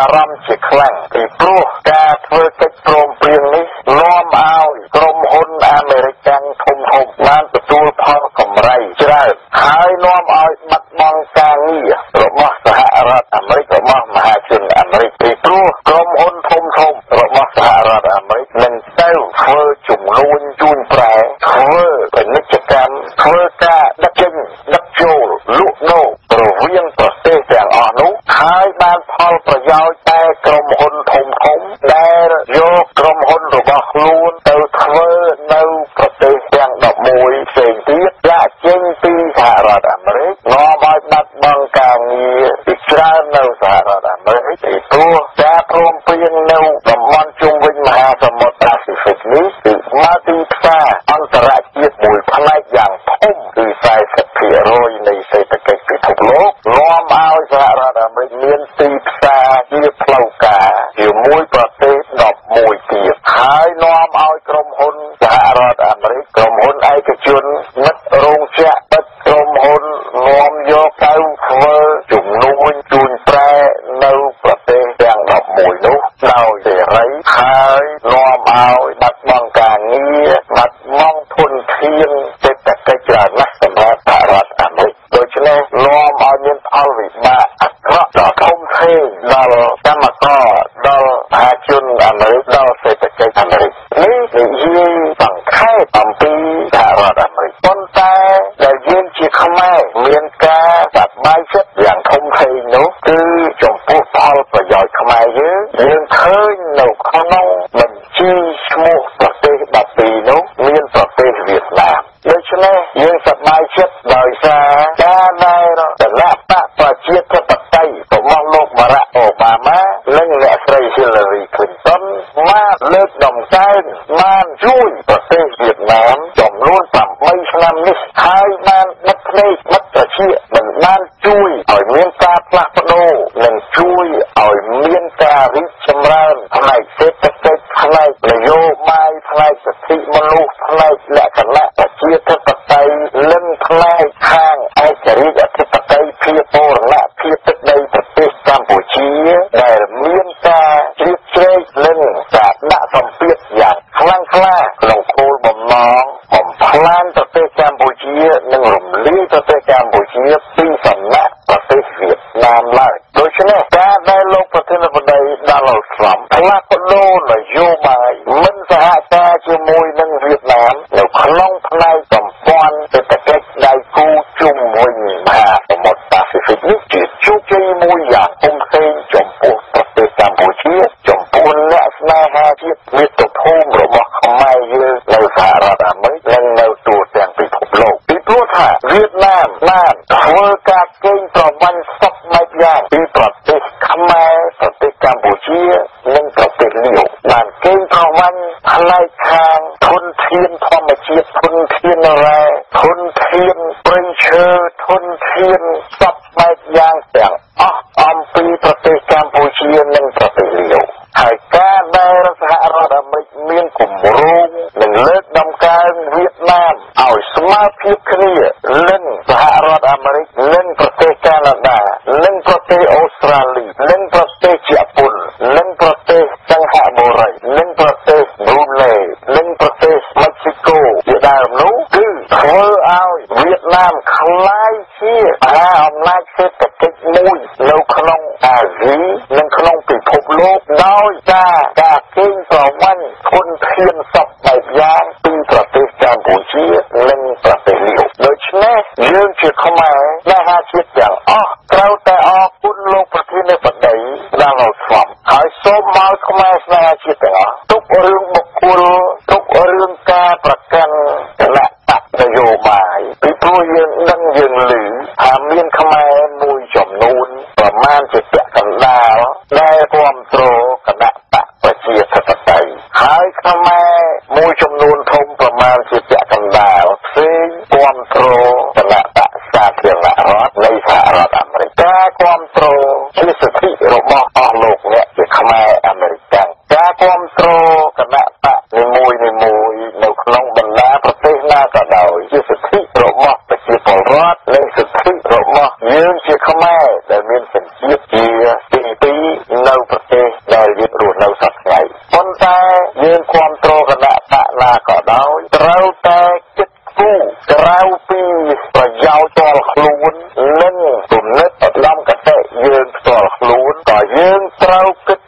អារម្មណ៍ជាខ្លាំងពីព្រោះការធ្វើកិច្ចព្រមព្រៀងនេះនាំឲ្យក្រុមហ៊ុនអាមេរិកទាំងធំធំបានទទួលផលកម្រៃច្រើនហើយនាំឲ្យបាត់បង់ការងាររបស់សហរដ្ឋអាមេរិករបស់មហាជនអាមេរិកពីព្រោះក្រុមហ៊ុនធំធំរបស់សហរដ្ឋអាមេរិកនឹងទៅធ្វើជំនួញជួញប្រែធ្វើពាណិជ្ជកម្មធ្វើការដឹកចេញដឹកចូលលក់ដូររវាងប្រទេសទាំងអស់នោះហើយបានផលប្រយោជន៍តែក្រុមហ៊ុនធំធំដែលយកក្រុមហ៊ុនរបស់ខ្លួនទៅធ្វើនៅប្រទេសទាំងដប់មួយផ្សេងទៀតចាក់ចេញពីសហរដ្ឋអាមេរិកនាំឲ្យបាត់បង់ការងារពីច្រើននៅសហរដ្ឋអាមេរិកពីព្រោះការព្រមព្រៀងនៅតំបន់ជុំវិញមហាសមុទ្រអាស៊ីហ្វិកនេះគឺមកទីផ្សារអន្តរជាតិមួយផ្នែកយ៉ាងធំគឺខ្សែសិទ្ធិភាគរយនៃសេដ្ឋកិច្ចពិភពលោកនាំឲ្យសហរដ្ឋអាមេរិកមានទីផ្សារជាផ្លូវការជាមួយប្រទេសដប់មួយទៀតហើយនាំឲ្យក្រុមហ៊ុនសហរដ្ឋអាមេរិកក្រុមហ៊ុនឯកជនមិត្តរោងចក្រមិត្តក្រុមហ៊ុននាំយកទៅធ្វើជំនួញជួញប្រែនៅប្រទេសទាំងដប់មួយនោះដោយសេរីហើយនាំឲ្យបាត់បង់ការងារបាត់បង់ធនធានសេដ្ឋកិច្ចច្រើនណាស់សម្រាប់សហរដ្ឋអាមេរិកដូច្នេះនាំឲ្យមានផលវិបាកអាក្រក់ដ៏ធំធេងដល់កម្មករដល់មហាជនអាមេរិកដល់សេដ្ឋកិច្ចអាមេរិកនេះនិយាយសង្ខេបអំពីសហរដ្ឋអាមេរិកប៉ុន្តែដែលយើងជាខ្មែរមានការសប្បាយចិត្តយ៉ាងធំធេងនោះគឺចំពោះផលប្រយោជន៍ខ្មែរយើងយើងឃើញនៅក្នុងបញ្ជីឈ្មោះប្រទេសដប់ពីរនោះមានប្រទេសវៀតណាមដូច្នេះយើងសប្បាយចិត្តដោយសារការដែលគណៈបកប្រជាធិបតេយ្យរបស់លោកបារ៉ាក់អូបាម៉ានិងអ្នកស្រី Hillary Clinton បានលើកដំកើងបានជួយប្រទេសវៀតណាមចំនួនប្រាំបីឆ្នាំនេះហើយបានបិទភ្នែកបិទត្រចៀកមិនបានជួយឲ្យមានការផ្លាស់ប្ដូរនិងជួយឲ្យមានការរីកចម្រើនផ្នែកសេដ្ឋកិច្ចផ្នែកនយោបាយផ្នែកសិទ្ធិមនុស្សផ្នែកលក្ខណៈប្រជាធិបតេយ្យនិងផ្នែកខាងឯករាជ្យអធិបតេយ្យភាពបូរណភាពទឹកដីប្រទេសកម្ពុជាដែលមានការជ្រៀតជ្រែកនិងការដាក់សម្ពាធយ៉ាងខ្លាំងក្លាក្នុងគោលបំណងបំផ្លាញប្រទេសកម្ពុជានិងរំលាយប្រទេសកម្ពុជាពីសំណាក់ប្រទេសវៀតណាមឡើយដូច្នេះការដែលលោកប្រធានាធិបតី Donald Trump ផ្លាស់ប្ដូរនយោបាយមិនសហការជាមួយនឹងវៀតណាមនៅក្នុងផ្នែកសម្ព័ន្ធសេដ្ឋកិច្ចដៃគូជុំវិញមហាសមុទ្រប៉ាស៊ីហ្វិកនេះជាជោគជ័យមួយយ៉ាងធំធេងចំពោះប្រទេសកម្ពុជាចំពោះអ្នកស្នេហាជាតិមាតុភូមិរបស់ខ្មែរយើងនៅសហរដ្ឋអាមេរិកនិងនៅទូទាំងពិភពលោកពីព្រោះថាវៀតណាមបានធ្វើការកេងប្រវ័ញ្ចសពបែបយ៉ាងពីប្រទេសខ្មែរប្រទេសកម្ពុជានិងប្រទេសលាវបានកេងប្រវ័ញ្ចផ្នែកខាងធនធានធម្មជាតិធនធានរ៉ែធនធានព្រៃឈើធនធានសពបែបយ៉ាងទាំងអស់អំពីប្រទេសកម្ពុជានិងប្រទេសលាវហើយការដែលសហរដ្ឋអាមេរិកមានគម្រោងនឹងលើកដំកើងវៀតណាមឲ្យស្មើភាពគ្នានឹងសហរដ្ឋអាមេរិកនិងប្រទេសកាណាដានិងប្រទេសអូស្ត្រាលីនិងប្រទេសជប៉ុននិងប្រទេសសិង្ហបុរីនិងប្រទេសប្រ៊ូណេនិងប្រទេសមិចស៊ីកូជាដើមនោះគឺធ្វើឲ្យវៀតណាមក្លាយជាមហាអំណាចសេដ្ឋកិច្ចមួយនៅក្នុងអាស៊ីនិងក្នុងពិភពលោកដោយការការកេងប្រវ័ញ្ចធនធានសពបែបយ៉ាងពីប្រទេសកម្ពុជានិងប្រទេសលាវដូច្នេះយើងជាខ្មែរដែលហាជាតិទាំងអស់ត្រូវតែអរគុណលោកប្រធានាធិបតី Donald Trump ហើយសូមឲ្យខ្មែរស្នេហាជាតិទាំងអស់ទុករឿងបុគ្គលទុករឿងការប្រកាន់គណៈបកនយោបាយពីព្រោះយើងដឹងយើងឮថាមានខ្មែរមួយចំនួនប្រមាណជាពាក់កណ្ដាលដែលគ្រប់គ្រងគណៈបកប្រជាធិបតេយ្យហើយខ្មែរមួយចំនួនធំប្រមាណជាពាក់កណ្ដាលផ្សេងគ្រប់គ្រងគណៈបកសាធារណរដ្ឋនៃសហរដ្ឋអាមេរិកការគ្រប់គ្រងជាសិទ្ធិរបស់អស់លោកអ្នកជាខ្មែរអាមេរិកការគ្រប់គ្រងគណៈបកនីមួយនីមួយនៅក្នុងបណ្ដាប្រទេសណាក៏ដោយជាសិទ្ធិរបស់ប្រជាពលរដ្ឋនិងសិទ្ធិរបស់យើងជាខ្មែរដែលមានសញ្ជាតិជាទីពីរនៅប្រ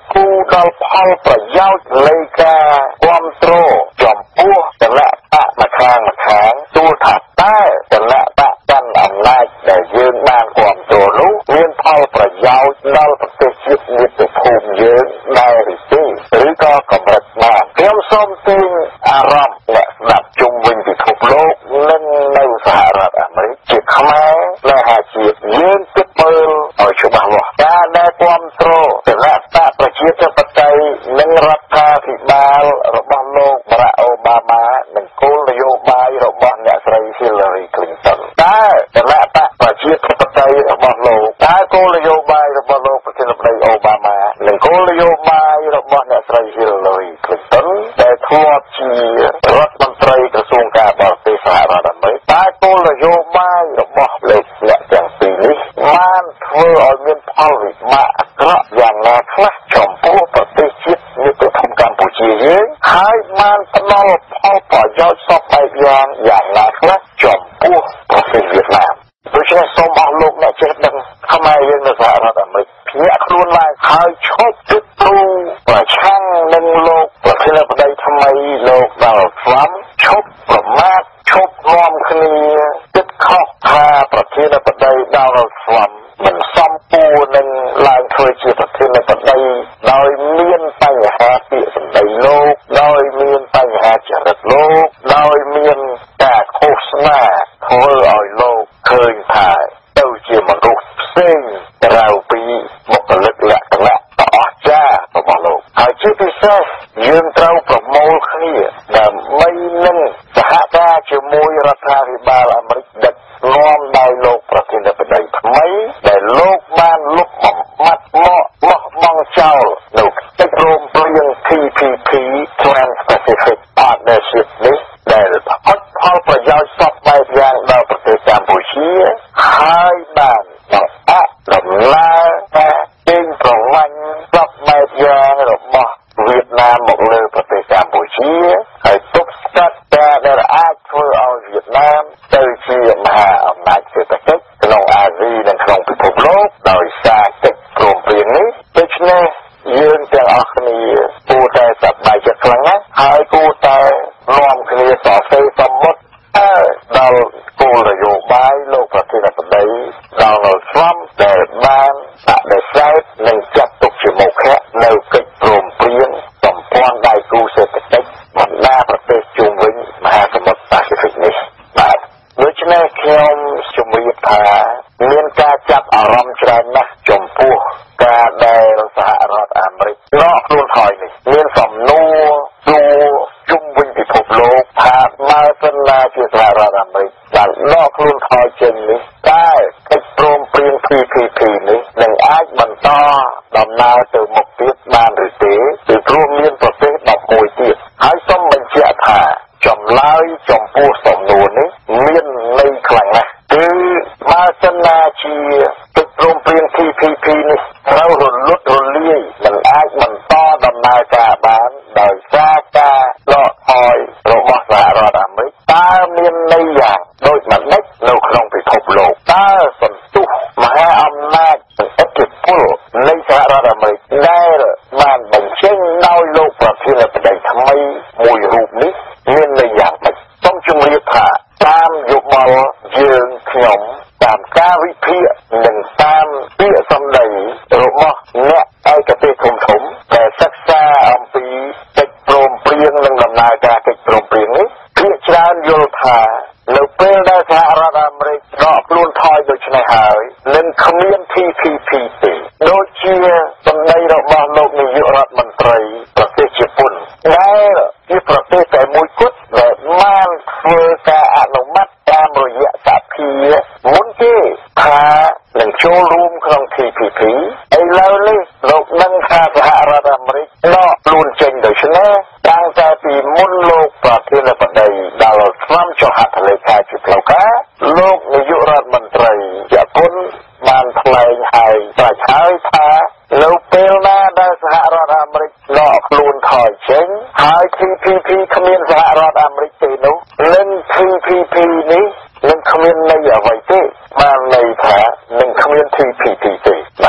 គូដល់ផលប្រយោជន៍នៃការគ្រប់គ្រងចំពោះគណៈបកម្ខាងម្ខាងទូថាតើគណៈបកកាន់អំណាចដែលយើងបានគ្រប់គ្រងនោះមានផលប្រយោជន៍ដល់ប្រទេសជាតិមាតុភូមិយើងដែរឬទេឬក៏កម្រិតណាខ្ញុំសូមទាញអារម្មណ៍អ្នកស្ដាប់ជុំវិញពិភពលោកនិងនៅសហរដ្ឋអាមេរិកជាខ្មែរដែលហាជាតិយើងគិតមើលឲ្យច្បាស់លាស់ការដែលគ្រប់គ្រងគណៈបកប្រជាធិបតេយ្យនិងរដ្ឋាភិបាលរបស់លោកបារ៉ាក់អូបាម៉ានិងគោលនយោបាយរបស់អ្នកស្រី Hillary Clinton តើគណៈបកប្រជាធិបតេយ្យរបស់លោកតើគោលនយោបាយរបស់លោកប្រធានាធិបតីអូបាម៉ានិងគោលនយោបាយរបស់អ្នកស្រី Hillary Clinton ដែលធ្លាប់ជារដ្ឋមន្ត្រីក្រសួងការបរទេសសហរដ្ឋអាមេរិកតើគោលនយោបាយរបស់លោកអ្នកទាំងពីរនេះបានធ្វើឲ្យមានផលវិបាកអាក្រក់យ៉ាងណាខ្លះចំពោះប្រទេសជាតិមាតុភូមិកម្ពុជាយើងហើយបានផ្ដល់ផលប្រយោជន៍សពបែបយ៉ាងយ៉ាងណាខ្លះចំពោះប្រទេសវៀតណាមដូច្នេះសូមអស់លោកអ្នកចេះដឹងខ្មែរយើងនៅសហរដ្ឋអាមេរិកភ្ញាក់ខ្លួនឡើងហើយឈប់គិតគូរប្រឆាំងនឹងលោកប្រធានាធិបតីថ្មីលោក Donald Trump ឈប់ប្រមាថឈប់នាំគ្នាគិតខុសថាប្រធានាធិបតី Donald Trump មិនសមគួរនឹងឡើងធ្វើជាប្រធានាធិបតីដោយមានបញ្ហាពាក្យសម្ដីលោកដោយមានបញ្ហាចរិតលោកដោយមានការឃោសនាធ្វើឲ្យលោកឃើញថាទៅជាមនុស្សផ្សេងក្រៅពីបុគ្គលិកលក្ខណៈដ៏អស្ចារ្យរបស់លោកហើយជាពិសេសយើងត្រូវប្រមូលគ្នាដើម្បីនឹងសហការជាមួយរដ្ឋាភិបាលអាមេរិកដឹកនាំដោយលោកប្រធានាធិបតីថ្មីដែលលោកបានលុបបំបាត់មកបោះបង់ចោលនៅកិច្ចព្រមព្រៀង T P P Trans-Pacific Partnership នេះដែលហុចផលប្រយោជន៍សពបែបយ៉ាងដល់ប្រទេសកម្ពុជាហើយបានបង្អាក់ដំណើរការទាញប្រវ័ញ្ចសពបែបយ៉ាងរបស់វៀតណាមមកលើប្រទេសកម្ពុជាហើយទប់ស្កាត់ការដែលអាចធ្វើឲ្យវៀតណាមទៅជាមហាអំណាចសេដ្ឋកិច្ចក្នុងអាស៊ីនិងក្នុងពិភពលោកដោយសារកិច្ចព្រមព្រៀងនេះដូច្នេះយើងទាំងអស់គ្នាគួរតែសប្បាយចិត្តខ្លាំងណាស់ហើយគួរតែនាំគ្នាសរសេរសម្បត្តិដល់គោលនយោបាយលោកប្រធានាធិបតី Donald Trump ដែលបានបដិសេធនិងចាត់ទុកជាមុខៈនៅកិច្ចព្រមព្រៀងសម្ព័ន្ធដៃគូសេដ្ឋកិច្ចបណ្ដាប្រទេសជុំវិញមហាសមុទ្រប៉ាស៊ីហ្វិកនេះបាទដូច្នេះខ្ញុំជំរាបថាមានការចាប់អារម្មណ៍ច្រើនណាស់ចំពោះការដែលសហរដ្ឋអាមេរិកដកខ្លួនថយនេះមានសំណួរសួរជុំវិញពិភពលោកថាបើសិនណាជាសហរដ្ឋអាមេរិកបានដកខ្លួនថយចេញនេះតែកិច្ចព្រមព្រៀង T P P នេះនឹងអាចបន្តដំណើរទៅមុខទៀតបានឬទេពីព្រោះមានប្រទេសដប់មួយទៀតហើយសូមបញ្ជាក់ថាចម្លើយចំពោះសំណួរនេះមានន័យខ្លាំងណាស់គឺបើសិនណាជាកិច្ចព្រមព្រៀង T P P នេះត្រូវរលត់រលាយមិនអាចបន្តដំណើរការបានដោយសារការដកថយរបស់សហរដ្ឋអាមេរិកតើមានន័យយ៉ាងដូចម្តេចនៅក្នុងពិភពលោកតើសន្ទុះមហាអំណាចនិងឥទ្ធិពលនៃសហរដ្ឋអាមេរិកដែលបានបញ្ចេញដោយលោកប្រធានាធិបតីថ្មីមួយរូបនេះមានន័យយ៉ាងម៉េចសូមជម្រាបថាតាមយោបល់យើងខ្ញុំតាមការវិភាគនិងតាមពាក្យសម្ដីរបស់អ្នកឯកទេសធំធំដែលសិក្សាអំពីកិច្ចព្រមព្រៀងនិងដំណើរការកិច្ចព្រមព្រៀងនេះភាគច្រើនយល់ថានៅពេលដែលសហរដ្ឋអាមេរិកដកខ្លួនថយដូច្នេះហើយនឹងគ្មាន T P P ទេដូចជាសម្ដីរបស់លោកនាយករដ្ឋមន្ត្រីប្រទេសជប៉ុនដែលជាប្រទេសតែមួយគត់ដែលបានធ្វើការអនុម័តតាមរយៈសភាមុនគេថានឹងចូលរួមក្នុង T P P ឥឡូវនេះលោកដឹងថាសហរដ្ឋអាមេរិកដកខ្លួនចេញដូច្នេះតាំងតែពីមុនលោកប្រធានាធិបតី Donald Trump ចុះហត្ថលេខាជាផ្លូវការលោកនាយករដ្ឋមន្ត្រីជប៉ុនបានថ្លែងហើយស្រេចហើយថានៅពេលណាដែលសហរដ្ឋអាមេរិកដកខ្លួនថយចេញហើយ T P P គ្មានសហរដ្ឋអាមេរិកទេនោះនឹង T P P នេះនឹងគ្មានន័យអ្វីទេបានន័យថានឹងគ្មាន T P P ទេបាទ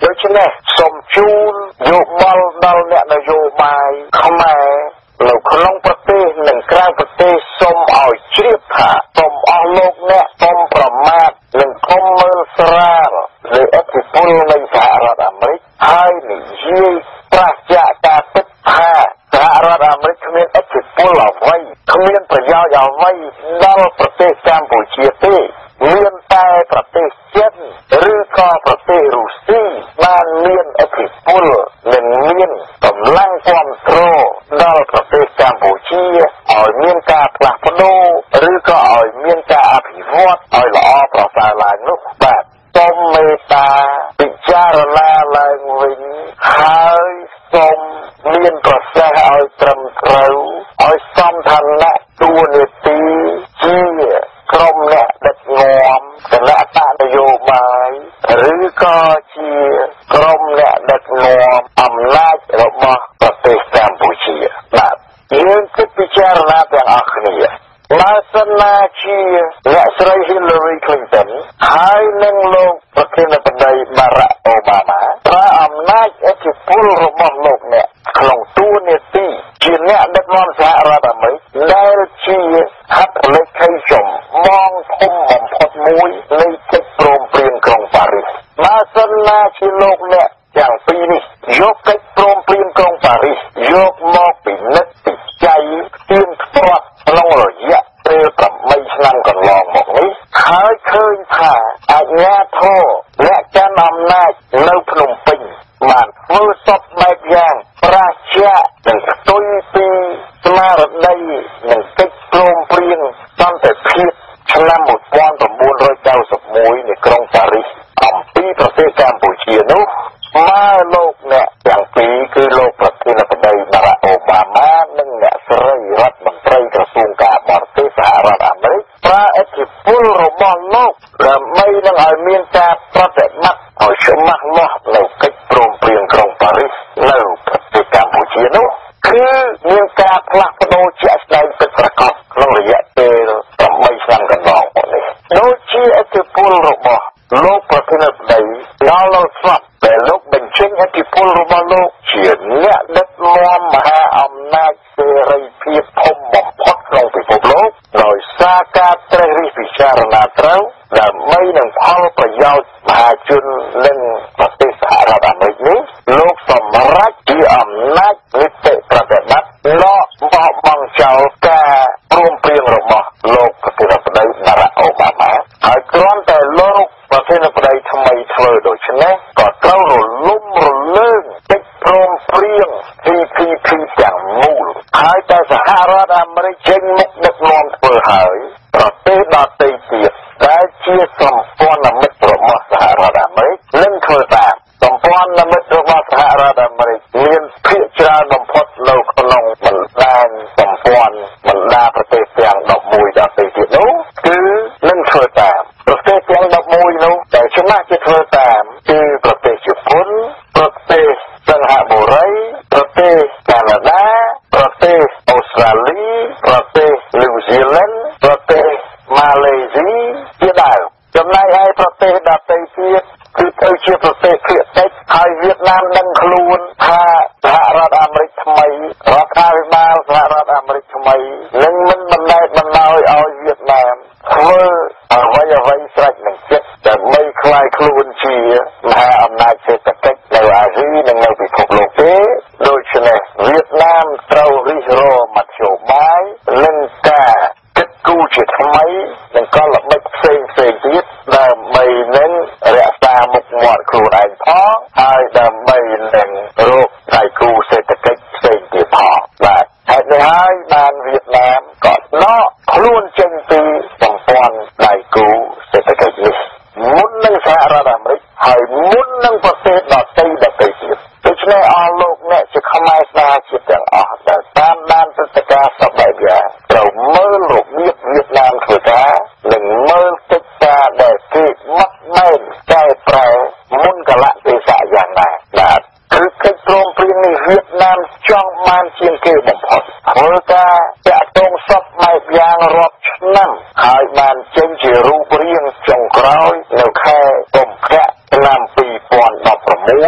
ដូច្នេះសូមជូនយោបល់ដល់អ្នកនយោបាយខ្មែរនៅក្នុងប្រទេសនិងក្រៅប្រទេសសូមឲ្យជ្រាបថាសូមអស់លោកអ្នកសូមប្រមាថនិងកុំមើលស្រាលលើឥទ្ធិពលនៃសហរដ្ឋអាមេរិកហើយនិយាយប្រឆាំងការពិតថាសហរដ្ឋអាមេរិកគ្មានឥទ្ធិពលអ្វីគ្មានប្រយោជន៍អ្វីដល់ប្រទេសកម្ពុជាទេមានតែប្រទេសចិនឬក៏ប្រទេសរុស្ស៊ីបានមានឥទ្ធិពលនិងមានកម្លាំងគាំទ្រដល់ប្រទេសកម្ពុជាឲ្យមានការផ្លាស់ប្ដូរឬក៏ឲ្យមានការអភិវឌ្ឍឲ្យល្អប្រសើរឡើងនោះបាទសូមមេត្តាពិចារណាឡើងវិញហើយសូមមានប្រសាសន៍ឲ្យត្រឹមត្រូវឲ្យសមឋានៈតួនាទីជាក្រុមអ្នកដឹកនាំគណៈបកនយោបាយឬក៏ជាក្រុមអ្នកដឹកនាំអំណាចរបស់ប្រទេសកម្ពុជាបាទយើងគិតពិចារណាទាំងអស់គ្នាបើសិនណាជាអ្នកស្រី Hillary Clinton ហើយនឹងលោកប្រធានាធិបតី Barack Obama ប្រើអំណាចឥទ្ធិពលរបស់លោកអ្នកក្នុងតួនាទីជាអ្នកដឹកនាំសហរដ្ឋអាមេរិកដែលជាហត្ថលេខីចម្បងធំបំផុតមួយនៃកិច្ចព្រមព្រៀងក្រុងប៉ារីសបើសិនណាជាលោកអ្នកទាំងពីរនេះយកកិច្ចព្រមព្រៀងក្រុងប៉ារីសយកមកពិនិត្យពិច័យទៀងទាត់ក្នុងរយៈពេលប្រាំបីឆ្នាំកន្លងមកនេះហើយឃើញថាអាជ្ញាធរអ្នកកាន់អំណាចនៅភ្នំពេញបានធ្វើសពបែបយ៉ាងប្រាជ្ញានិងផ្ទុយពីស្មារតីនិងកិច្ចព្រមព្រៀងសន្តិភាពឆ្នាំmột nghìn chín trăm chín mươi mốtនៃក្រុងប៉ារីសអំពីប្រទេសកម្ពុជានោះមកលោកអ្នកទាំងពីរគឺលោកប្រធានាធិបតី Barack Obama និងអ្នកស្រីរដ្ឋមន្ត្រីក្រសួងការបរទេសសហរដ្ឋអាមេរិកប្រើឥទ្ធិពលរបស់លោកដើម្បីនឹងឲ្យមានការប្រតិបត្តិឲ្យច្បាស់លាស់នៅកិច្ចព្រមព្រៀងក្រុងប៉ារីសនៅប្រទេសកម្ពុជានោះគឺមានការផ្លាស់ប្ដូរជាក់ស្ដែងពិតប្រាកដក្នុងរយៈពេលប្រាំបីឆ្នាំកន្លងមកនេះដូចជាឥទ្ធិពលរបស់លោកប្រធានាធិបតី Donald Trump ដែលលោកបញ្ចេញឥទ្ធិពលរបស់លោកជាអ្នកដឹកនាំមហាអំណាចសេរីភាពធំបំផុតក្នុងពិភពលោកដោយសារការត្រិះរិះពិចារណាត្រូវដើម្បីនឹងផលប្រយោជន៍មហាជននិងប្រទេសសហរដ្ឋអាមេរិកនេះលោកសម្រេចជាអំណាចនីតិប្រតិបត្តិឡកបោះបង់ចោលការព្រមព្រៀងរបស់លោកប្រធានាធិបតី Barack Obama ហើយគ្រាន់តែលោកប្រធានាធិបតីថ្មីធ្វើដូច្នេះក៏ត្រូវរលំរលើងកិច្ចព្រមព្រៀង T P P ទាំងមូលហើយតែសហរដ្ឋអាមេរិកចេញមុខដឹកនាំធ្វើហើយប្រទេសដទៃទៀតដែលជាសម្ព័ន្ធមិត្តរបស់សហរដ្ឋអាមេរិកនឹងធ្វើតាមសម្ព័ន្ធមិត្តរបស់សហរដ្ឋអាមេរិកមានភាគច្រើនបំផុតនៅក្នុងបណ្ដាញសម្ព័ន្ធបណ្ដាប្រទេសទាំងដប់មួយដទៃទៀតនោះគឺនឹងធ្វើតាមប្រទេសទាំងដប់មួយនោះដែលច្បាស់ជាធ្វើតាមគឺប្រទេសជប៉ុនប្រទេសសិង្ហបុរីប្រទេសកាណាដាប្រទេសអូស្ត្រាលីប្រទេសញូហ្សេឡង់ប្រទេសម៉ាឡេស៊ីជាដើមចំណែកឯប្រទេសដទៃទៀតគឺទៅជាប្រទេសភាគតិចហើយវៀតណាមដឹងខ្លួនថាសហរដ្ឋអាមេរិកថ្មីរដ្ឋាភិបាលសហរដ្ឋអាមេរិកថ្មីនឹងមិនបណ្តែតបណ្ដោយឲ្យវៀតណាមធ្វើអ្វីអ្វីស្រេចនឹងចិត្តដើម្បីខ្លាយខ្លួនជាមហាអំណាចសេដ្ឋកិច្ចនៅអាស៊ីនិងនៅពិភពលោកទេដូច្នេះវៀតណាមត្រូវរិះរមធ្យោបាយនិងការគិតគូរជាថ្មីនិងកលល្បិចផ្សេងផ្សេងទៀតដើម្បីនឹងរក្សាមុខមាត់ខ្លួនឯងផងហើយដើម្បីនឹងរកដៃគូសេដ្ឋកិច្ចផ្សេងទៀតផងបាទហេតុនេះហើយបានវៀតណាមក៏ដកខ្លួនចេញពីសម្ព័ន្ធដៃគូសេដ្ឋកិច្ចនេះមុននឹងសហរដ្ឋអាមេរិកហើយមុននឹងប្រទេសដទៃដទៃទៀតដូច្នេះអស់លោកអ្នកជាខ្មែរស្ដាជាតិទាំងអស់ដែលតាមដានព្រឹត្តិការណ៍សពបែបយ៉ាងត្រូវមើលរបៀបវៀតណាមធ្វើការនិងមើលកិច្ចការដែលគេម៉ាត់ម៉ែនកែប្រែមុនកលៈទេសៈយ៉ាងណាបាទគឺកិច្ចព្រមព្រៀងនេះវៀតណាមចង់បានជាងគេបំផុតធ្វើការតាក់ទងសពបែបយ៉ាងរាប់ឆ្នាំហើយបានចេញជារូបរាងចុងក្រោយនៅខែកុម្ភៈឆ្នាំពីរពាន់ដប់ប្រាំមួយ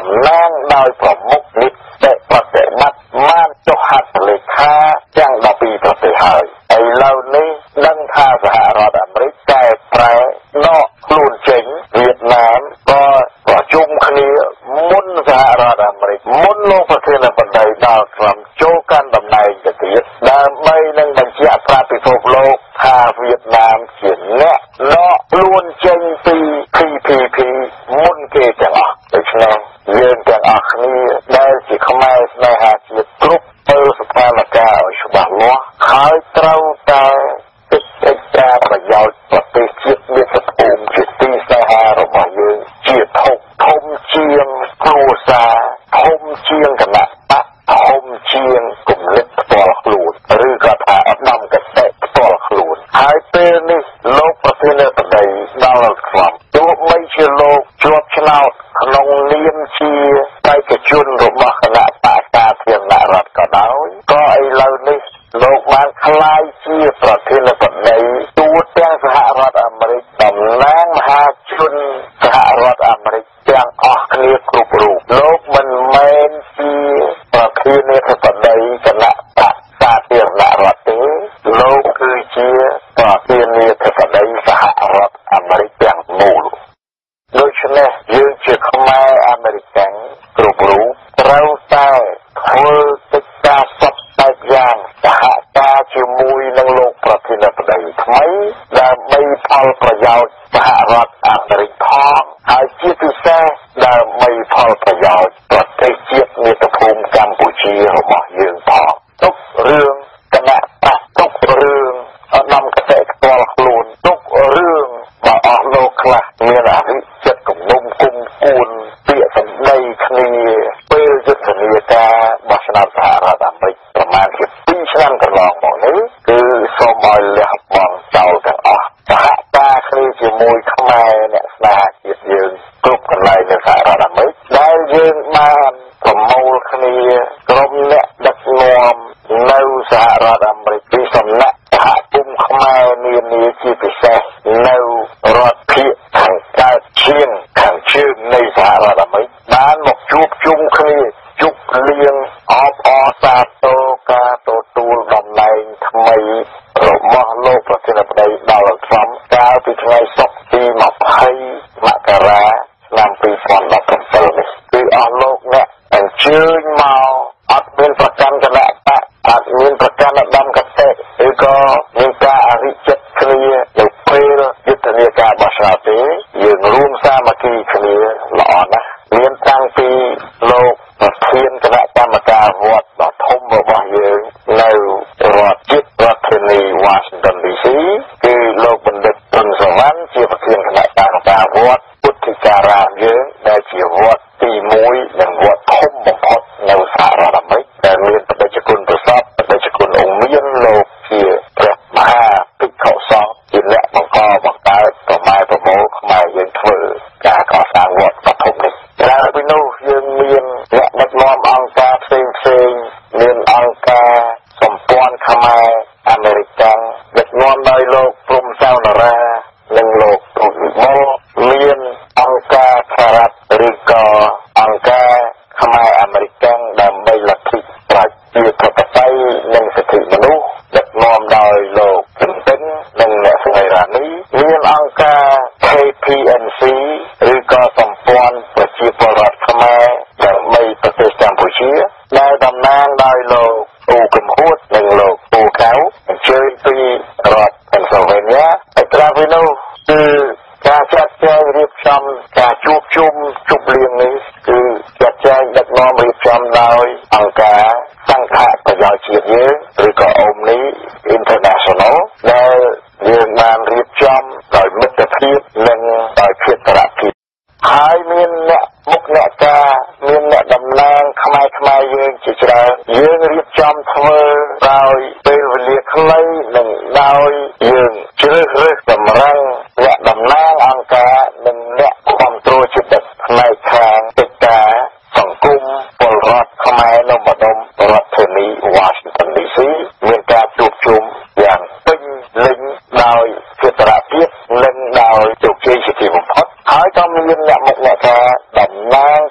ណាងដោយប្រមុខនីតិប្រតិបត្តិបានចុះហត្ថលេខាទាំងដប់ពីរប្រទេសហើយឥឡូវនេះដឹងថាសហរដ្ឋអាមេរិកកែប្រែដកខ្លួនចេញវៀតណាមក៏ប្រជុំគ្នាមុនសហរដ្ឋអាមេរិកមុនលោកប្រធានាធិបតីដល់ត្រឹមចូលកាន់តំណែងទៅទៀតដើម្បីនឹងបញ្ជាក់ប្រាប់ពិភពលោកថាវៀតណាមជាអ្នកដកខ្លួនចេញពី P P P មុនគេទាំងអស់ដូច្នេះយើងទាំងអស់គ្នាដែលជាខ្មែរស្នេហាជាតិគ្រប់ទៅស្ថានភាពឲ្យច្បាស់លាស់ហើយត្រូវតែពិចារណាប្រយោជន៍ប្រទេសជាតិមាតុភូមិជាទីស្នេហារបស់យើងជាធំធំជាងគ្រួសារធំជាងគណៈបកធំជាងគំនិតផ្ទាល់ខ្លួនឬក៏ថាឧត្តមគតិផ្ទាល់ខ្លួនហើយពេលនេះលោកប្រធានាធិបតី Donald Trump ទោះបីជាលោកជាប់ឆ្នោតក្នុងនាមជាបេក្ខជនរបស់គណៈបកសាធារណរដ្ឋក៏ដោយក៏ឥឡូវនេះលោកបានក្លាយជាប្រធានាធិបតីទូទាំងសហរដ្ឋអាមេរិកតំណាងមហាជនសហរដ្ឋអាមេរិកទាំងអស់គ្នាគ្រប់រូបលោកមិនមែនជាប្រធានាធិបតីគណៈបកសាធារណរដ្ឋទេលោកគឺជាប្រធានាធិបតីសហរដ្ឋអាមេរិកទាំងមូលដូច្នេះយើងជាខ្មែរអាមេរិកាំងគ្រប់រូបត្រូវតែធ្វើកិច្ចការសពបែបយ៉ាងសហការជាមួយនឹងលោកប្រធានាធិបតីថ្មីដើម្បីផលប្រយោជន៍សហរដ្ឋអាមេរិកផងហើយជាពិសេសដើម្បីផលប្រយោជន៍ប្រទេសជាតិមាតុភូមិកម្ពុជារបស់យើងផងទុករឿងគណៈបកទុករឿងឧត្តមគតិផ្ទាល់ខ្លួនទុករឿងបើអស់លោកខ្លះមានអវិជ្ជគំនុំគុំគួនពាក្យសម្ដីគ្នាពេលយុទ្ធនាការបោះឆ្នោតសហរដ្ឋអាមេរិកប្រមាណជាពីរឆ្នាំកន្លងមកនេះគឺសូមឲ្យលះបង់ចោលទាំងអស់សហការគ្នាជាមួយខ្មែរអ្នកស្នេហាជាតិយើងគ្រប់កន្លែងនៅសហរដ្ឋអាមេរិកដែលយើងបានប្រមូលគ្នាក្រុមអ្នកដឹកនាំនៅសហរដ្ឋអាមេរិកពីសំណាក់សហគមន៍ខ្មែរនានាជាពិសេសនៅរដ្ឋភាគខាងកើតឈៀងខាងជើងនៃសហរដ្ឋអាមេរិកបានមកជួបជុំគ្នាជប់លៀងអបអរសាទរការទទួលតំណែងថ្មីរបស់លោកប្រធានាធិបតី Donald Trump កាលពីថ្ងៃសុក្រទីម្ភៃមករាឆ្នាំពីរពាន់ដប់ប្រាំនេះគឺអស់លោកអ្នកអញ្ជើញមកអត់មានប្រកាន់គណៈបកអត់មានប្រកាន់ឧត្តមគតិឬក៏មានការអរិចិត្តគ្នានៅពេលយុទ្ធនាការបោះឆ្នោតទេយើងរួមសាមគ្គីគ្នាល្អណាស់មានតាំងពីលោកប្រធានគណៈកម្មការវត្តដ៏ធំរបស់យើងនៅរដ្ឋជាតិរដ្ឋធានី Washington ឌី ซี គឺលោកបណ្ឌិតទុនសវណ្ណជាប្រធានគណៈកម្មការវត្តពុទ្ធិការាមយើងដែលជាវត្តទីមួយនិងវត្តធំបំផុតនៅសហរដ្ឋអាមេរិកដែលមានបដិជគុណប្រសពបដិជគុណអង្គមានលោកជាព្រះមហាភិក្ខុសង្ឃជាអ្នកបង្កបង្កើតប្រម៉ែប្រមូលខ្មែរយើងធ្វើការកសាងវត្តដ៏ធំនេះក្រៅពីនោះយើងមានអ្នកដឹកនាំអង្គការផ្សេងផ្សេងមានអង្គការសម្ព័ន្ធខ្មែរអាមេរិកាំងដឹកនាំដោយលោកព្រំសៅនារានិងលោកទូតវិមលមានអង្គការខារ៉ាត់ឬក៏អង្គការខ្មែរអាមេរិកាំងដើម្បីលទ្ធិប្រជាធិបតេយ្យនិងសិទ្ធិមនុស្សដឹកនាំដោយលោកគឹមតិននិងអ្នកស្រីរ៉ានីមានអង្គការ K P N C ឬក៏សម្ព័ន្ធប្រជាពលរដ្ឋខ្មែរដើម្បីប្រទេសកម្ពុជាដែលតំណាងដោយលោកអ៊ូកំហួតនិងលោកពូកៅអញ្ជើញពីរដ្ឋ Pennsylvania ហើយក្រៅពីនោះគឺការចាត់ចែងរៀបចំការជួបជុំជប់លៀងនេះគឺចាត់ចែងដឹកនាំរៀបចំដោយអង្គការសង្ឃប្រយោជន៍ជាតិយើងឬក៏ Omni International ដែលយើងបានរៀបចំដោយមិត្តភាពនិងដោយភេទរភាពហើយមានអ្នកមុខអ្នកការមានអ្នកតំណាងខ្មែរខ្មែរយើងជាច្រើនយើងរៀបចំធ្វើដោយពេលវេលាខ្លីនិងដោយយើងជ្រើសរើសតម្រឹងអ្នកតំណាងអង្គការនិងអ្នកគ្រប់គ្រងចិត្តផ្នែកខាងកិច្ចការសង្គមពលរដ្ឋខ្មែរនៅម្ដុំរដ្ឋធានី Washington ឌី ซี មានការជួបជុំយ៉ាងពេញលេញដោយភេទរភាពនិងដោយជោគជ័យជាទីបំផុតហើយក៏មានអ្នកមុខអ្នកការតំណាងខាង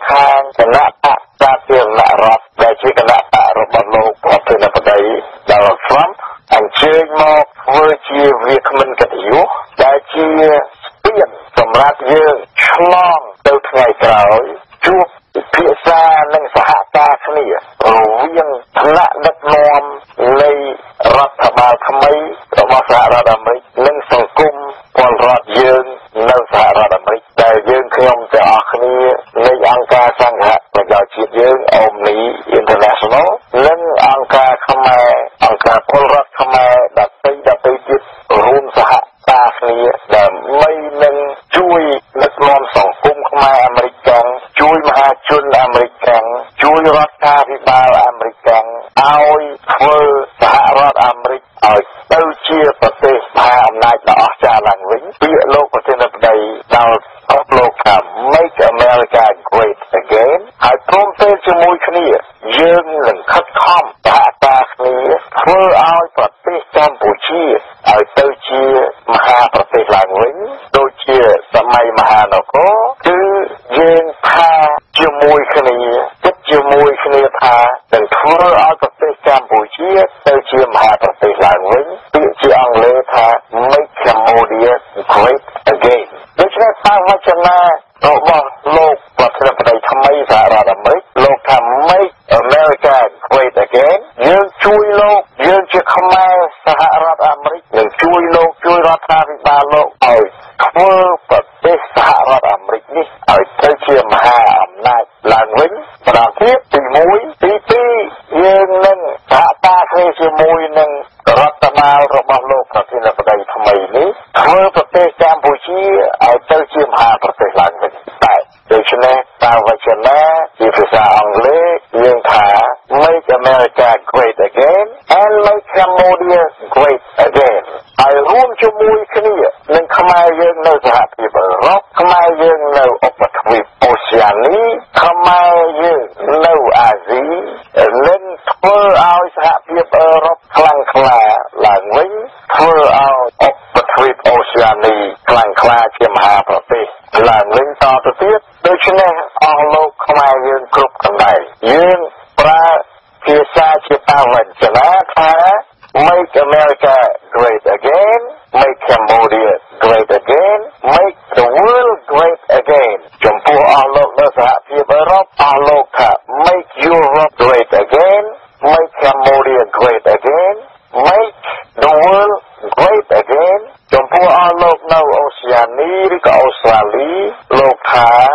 គណៈបកសាធារណរដ្ឋដែលជាគណៈបករបស់លោកប្រធានាធិបតី Donald Trump អញ្ជើញមកធ្វើជាវាគ្មិនកិត្តិយសដែលជាស្ពានសម្រាប់យើងឆ្លងទៅថ្ងៃក្រោយជួបពិភាក្សានិងសហការគ្នារវាងឋានៈដឹកនាំនៃរដ្ឋបាលថ្មីរបស់សហរដ្ឋអាមេរិកនិងសង្គមពលរដ្ឋយើងនៅសហរដ្ឋអាមេរិកដែលយើងខ្ញុំទាំងអស់គ្នានៃអង្គការសង្ហប្រជាជាតិយើង Omni International និងអង្គការខ្មែរអង្គការពលរដ្ឋខ្មែរដទៃដទៃទៀតរួមសហការគ្នាដើម្បីនឹងជួយដឹកនាំសង្គមខ្មែរអាមេរិកកាំងជួយមហាជនអាមេរិកកាំងជួយរដ្ឋាភិបាលអាមេរិកកាំងឲ្យធ្វើសហរដ្ឋអាមេរិកឲ្យទៅជាប្រទេសមហាអំណាចដ៏អស្ចារ្យឡើងវិញពាក្យលោកប្រធានាធិបតីដល់អស់លោកថា Make America Great Again ហើយព្រមទាំងជាមួយគ្នាយើងនឹងខិតខំសហការគ្នាធ្វើឲ្យប្រទេសកម្ពុជាឲ្យទៅជាមហាប្រទេសឡើងវិញដូចជាសម័យមហានគរគឺយើងថាជាមួយគ្នាគិតជាមួយគ្នាថានឹងធ្វើឲ្យប្រទេសកម្ពុជាទៅជាមហាប្រទេសឡើងវិញពាក្យជាអង់គ្លេសថា Make Cambodia Great Again ដូច្នេះតាមវចនារបស់លោកប្រធានាធិបតីថ្មីសហរដ្ឋអាមេរិកលោកថា Make America Great Again យើងជួយលោកយើងជាខ្មែរសហរដ្ឋអាមេរិកនឹងជួយលោកជួយរដ្ឋាភិបាលលោកឲ្យធ្វើប្រទេសសហរដ្ឋអាមេរិកនេះឲ្យទៅជាមហាអំណាចឡើងវិញម្ដងទៀតទីមួយទីពីរយើងនឹងសហការគ្នាជាមួយនឹងរដ្ឋបាលរបស់លោកប្រធានាធិបតីថ្មីនេះធ្វើប្រទេសកម្ពុជាឲ្យទៅជាមហាប្រទេសឡើងវិញតែដូច្នេះតាមវចនាជាភាសាអង់គ្លេសយើងថា Make America Great Again and Make Cambodia Great Again ហើយរួមជាមួយគ្នានឹងខ្មែរយើងនៅសហភាពអឺរ៉ុបខ្មែរយើងនៅឧបទ្វីបអូសៀនីខ្មែរយើងនៅអាស៊ីនឹងធ្វើឲ្យសហភាពអឺរ៉ុបខ្លាំងក្លាឡើងវិញធ្វើឲ្យឧបទ្វីបអូសៀនីខ្លាំងក្លាជាមហាប្រទេសឡើងវិញតទៅទៀតដូច្នេះអស់លោកខ្មែរយើងគ្រប់កន្លែងយើងប្រើភាសាជាតាវចនាថា Make America Great Again Make Cambodia Great Again Make the world Great Again ចំពោះអស់លោកនៅសហភាពអឺរ៉ុបអស់លោកថា Make Europe Great Again Make Cambodia Great Again Make the world Great Again ចំពោះអស់លោកនៅអូសៀនីឬក៏អូស្ត្រាលីលោកថា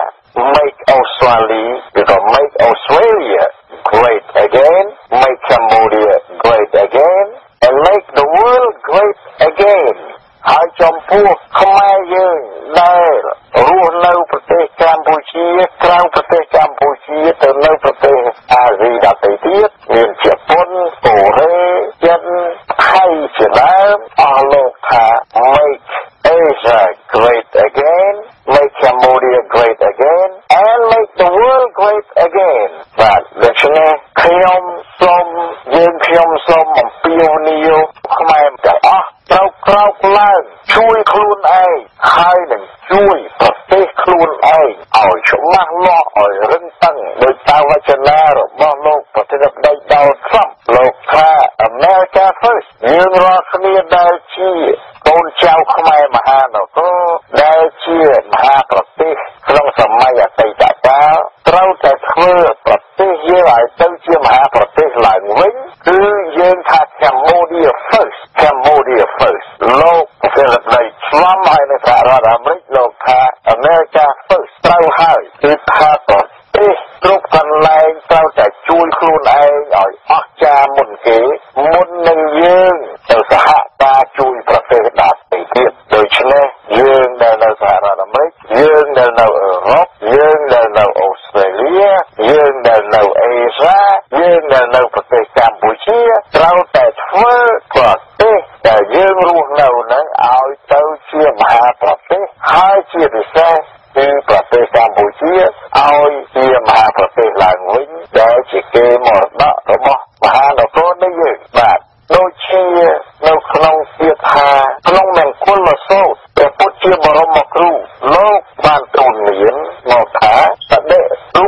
Make Australia ឬក៏ Make Australia Great Again Make Cambodia Great Again and make the world great again ហើយចំពោះខ្មែរយើងដែលរស់នៅប្រទេសកម្ពុជាក្រៅប្រទេសកម្ពុជាទៅនៅប្រទេសអាស៊ីដទៃទៀតមានជប៉ុនកូរ៉េចិនថៃជាដើមអស់លោកថា Make Asia Great Again Make Cambodia Great Again and make the world great again បាទដូច្នេះខ្ញុំសូមយើងខ្ញុំសូមអំពាវនាវខ្មែរទាំងអស់ត្រូវក្រោកឡើងជួយខ្លួនឯងហើយនឹងជួយប្រទេសខ្លួនឯងឲ្យច្បាស់លាស់ឲ្យរឹងតឹងដោយតាមវចនារបស់លោកប្រធានាធិបតី Donald Trump លោកថា America First យើងរាល់គ្នាដែលជាកូនចៅខ្មែរមហានគរដែលជាមហាប្រទេសក្នុងសម័យអតីតកាលត្រូវតែធ្វើប្រទេសយើងឲ្យទៅជាមហាប្រទេសឡើងវិញគឺយើងថា Cambodia First Cambodia First លោកប្រធានាធិបតីឆ្លំហើយនៅសហរដ្ឋអាមេរិកលោកថា America First ត្រូវហើយគឺថាប្រទេសគ្រប់កន្លែងត្រូវតែជួយខ្លួនឯងឲ្យអស្ចារ្យមុនគេមុននឹងយើងទៅសហការជួយប្រទេសដទៃទៀតដូច្នេះយើងដែលនៅសហរដ្ឋអាមេរិកយើងដែលនៅអឺរ៉ុបយើងដែលនៅអូស្ត្រាលីយើងដែលនៅអេសាយើងដែលនៅប្រទេសកម្ពុជាត្រូវតែធ្វើប្រទេសដែលយើងរស់នៅនឹងឲ្យទៅជាមហាប្រទេសហើយជាពិសេសពីប្រទេសកម្ពុជាឲ្យជាមហាប្រទេសឡើងវិញដែលជាគេមរតករបស់មហានគរនៃយើងបាទដូចជានៅក្នុងពាក្យថាក្នុងមង្គលសូត្រព្រះពុទ្ធជាបរមគ្រូលោកបានទូន្មានមកថាបដិរូបទេស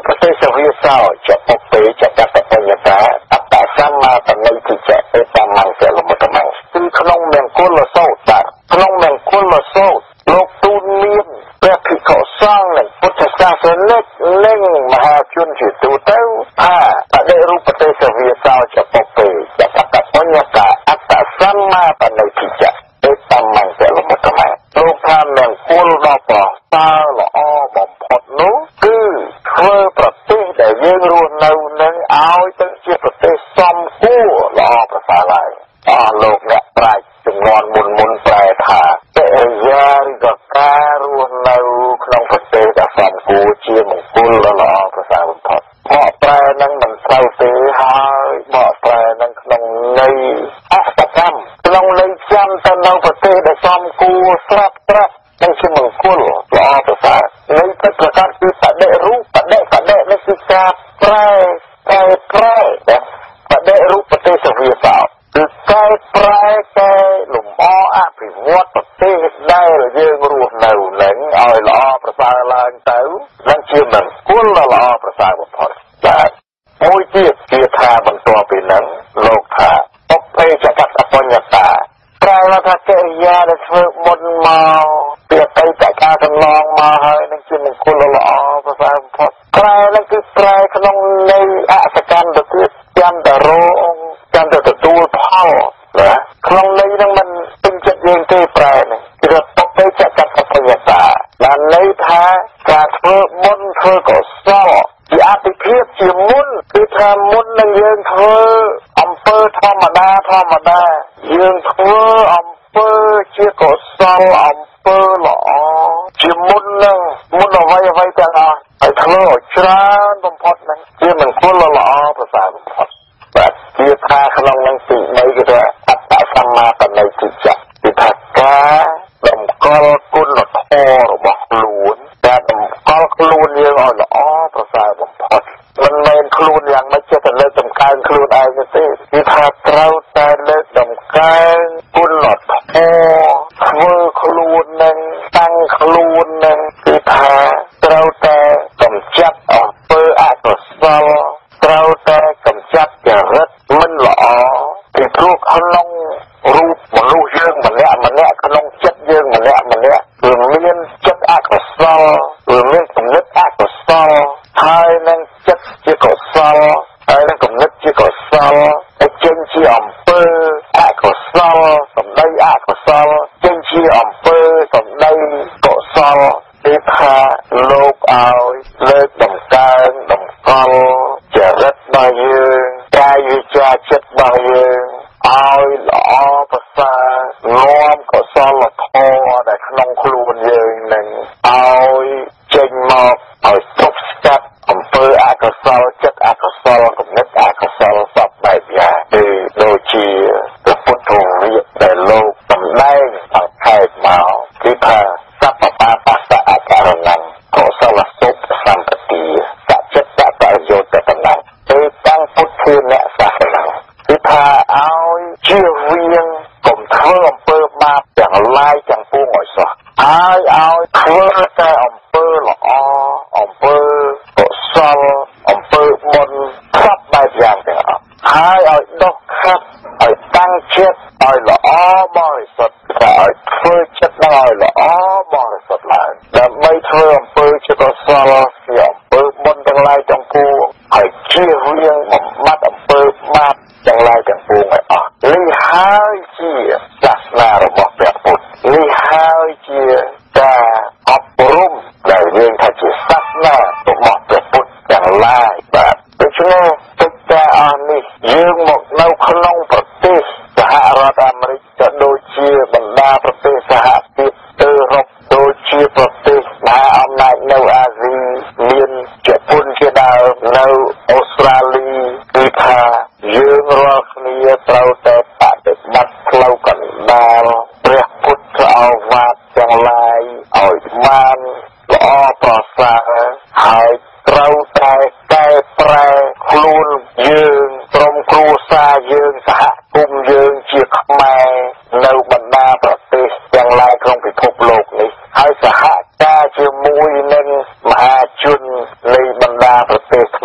វាសោចពពេចកតបញ្ញតាអត្តសម្មាបនិតិចេតាមង្សលមតមង្សគឺក្នុងមង្គលសោតបាទក្នុងមង្គលសោតលោកទូនមានព្រះភិក្ខុសង្ឃនិងពុទ្ធសាសនិកនិងមហាជនជាទូទៅថាបដិរូបទេសវាសោចពពេចកតបញ្ញតាអត្តសម្មាបនិតិចេតាមង្សលមតមង្សលោកថាមង្គលដ៏ប្រសើរល្អបំផុតនោះគឺធ្វើប្រទេសដែលយើងរស់នៅនឹងឲ្យទៅជាប្រទេសសមគួរល្អប្រសើរឡើយអស់លោកអ្នកប្រាជ្ញជំនាន់មុនមុនប្រែថាកិរិយាឬក៏ការរស់នៅក្នុងប្រទេសដែលសមគួរជាមង្គលដ៏ល្អប្រសើរបំផុតមកប្រែនឹងមិនត្រូវទេហើយមកប្រែនឹងក្នុងន័យអត្តកម្មក្នុងន័យចាំទៅនៅប្រទេសដែលសមគួរស្រាប់ស្រាប់នឹងជាមង្គលល្អប្រសើរន័យពិតប្រាកដគឺបដិរូបបដិបដិនេះគឺការប្រែកែប្រែបដិរូបប្រទេសវាសោគឺកែប្រែកែលំអអភិវឌ្ឍប្រទេសដែលយើងរស់នៅនឹងឲ្យល្អប្រសើរឡើងទៅនឹងជាមង្គលដ៏ល្អប្រសើរបំផុតបាទមួយទៀតជាថាបន្ទាប់ពីនឹងលោកថាអពេចកតបញ្ញតាប្រែថាកិរិយាដែលធ្វើមុនមកពីអតីតកាលកន្លងមកហើយនឹងជាមង្គលល្អប្រសើរបំផុតប្រែនឹងគឺប្រែក្នុងន័យអសកម្មទៅទៀតចាំតរោចាំទៅទទួលផលណាក្នុងន័យនឹងមិនពេញចិត្តយើងទេប្រែនេះគឺថាអពេចកតបញ្ញតាបានន័យថាការធ្វើមុនធ្វើកុសលជាអតិភិបជាមុនគឺថាមុននឹងយើងធ្វើអំពើធម្មតាធម្មតាយើងធ្វើអំពើជាកុសលអំពើល្អជាមុននឹងមុនអ្វីអ្វីទាំងអស់ហើយធ្វើឲ្យច្រើនបំផុតនឹងជាមង្គលល្អប្រសើរបំផុតបាទជាថាក្នុងនឹងទីបីគឺថាអត្តសម្មាបនិតិចៈគឺថាការតម្កល់គុណធម៌របស់ខ្លួនការតម្កល់ខ្លួនយើងឲ្យល្អប្រសើរបំផុតមិនមែនខ្លួនយ៉ាងម៉េចចេះតែលើកតម្កើងខ្លួនឯងទេគឺថាត្រូវតែលើកតម្កើងគុណធម៌ធ្វើខ្លួននឹងតាំងខ្លួននឹងគឺថាត្រូវតែកម្ចាត់អំពើអកុសលត្រូវតែកម្ចាត់ចរិតមិនល្អពីព្រោះក្នុងរូបមនុស្សយើងម្នាក់ម្នាក់ក្នុងចិត្តយើងម្នាក់ម្នាក់គឺមានចិត្តអកុសលគឺមានគំនិតអកុសលហើយនឹងចិត្តជាកុសលហើយនឹងគំនិតជាកុសលតែចេញជាអំពើអកុសលសម្ដីអកុសលចេញជាអំពើសម្ដីកុសលគឺថាលោកឲ្យលើកតម្កើងតម្កល់ចរិតរបស់យើងកាយវិជាចិត្តរបស់យើងឲ្យល្អប្រសើរនាំកុសលធម៌ដែលក្នុងខ្លួនយើងនឹងឲ្យចេញមកឲ្យទប់ស្កាត់អំពើអកុសលចិត្តអកុសលគំនិតអកុសលសពបែបយ៉ាងគឺដូចជាព្រះពុទ្ធរាជដែលលោកសម្ដែងបង្ខេតមកគឺថាសពបាបសៈអករណង្កុសលសុខសម្បទាសច្ចិតតយោតតនំទេតាំងពុទ្ធជាអ្នកសាសនាគឺថាឲ្យជៀសវាងកុំធ្វើអំពើបាបទាំងឡាយទាំងពួងឲ្យសោះហើយឲ្យធ្វើតែអំពើល្អអំពើកុសលអំពើបុណ្យសពបែបយ៉ាងទាំងអស់ហើយឲ្យដុសខាត់ឲ្យតាំងចិត្តឲ្យល្អបរិសុទ្ធតែឲ្យធ្វើចិត្តឲ្យល្អបរិសុទ្ធឡើងដើម្បីធ្វើអំពើជាកុសលជាអំពើបុណ្យទាំងឡាយទាំងពួងឲ្យជៀសវាងបំបត្តិអំពើបាបទាំងឡាយទាំងពួងឲ្យអស់នេះហើយជាសាសនារបស់ព្រះពុទ្ធនេះហើយជាការអប់រំដែលយើងថាជាសាសនារបស់ព្រះពុទ្ធទាំងឡាយបាទដូច្នេះទុកតែអស់នេះយើងមកនៅក្នុងប្រទេសសហរដ្ឋអាមេរិកក៏ដូចជាបណ្ដាប្រទេសសហភាពអឺរ៉ុបដូចជាប្រទេសមហាអំណាចនៅអាស៊ីមានជប៉ុនជាដើមនៅអូស្ត្រាលីគឺថាយើងរាល់គ្នាត្រូវតែបដិបត្តិផ្លូវកណ្ដាលព្រះពុទ្ធឱវាទទាំងឡាយឲ្យបានល្អប្រសើរហើយត្រូវតែកែប្រែខ្លួនយើងក្រុមគ្រួសារយើងសហគមន៍យើងជាខ្មែរនៅបណ្ដាប្រទេសទាំងឡាយក្នុងពិភពលោកនេះហើយសហការជាមួយនឹងមហាជននៃបណ្ដាប្រទេសថ្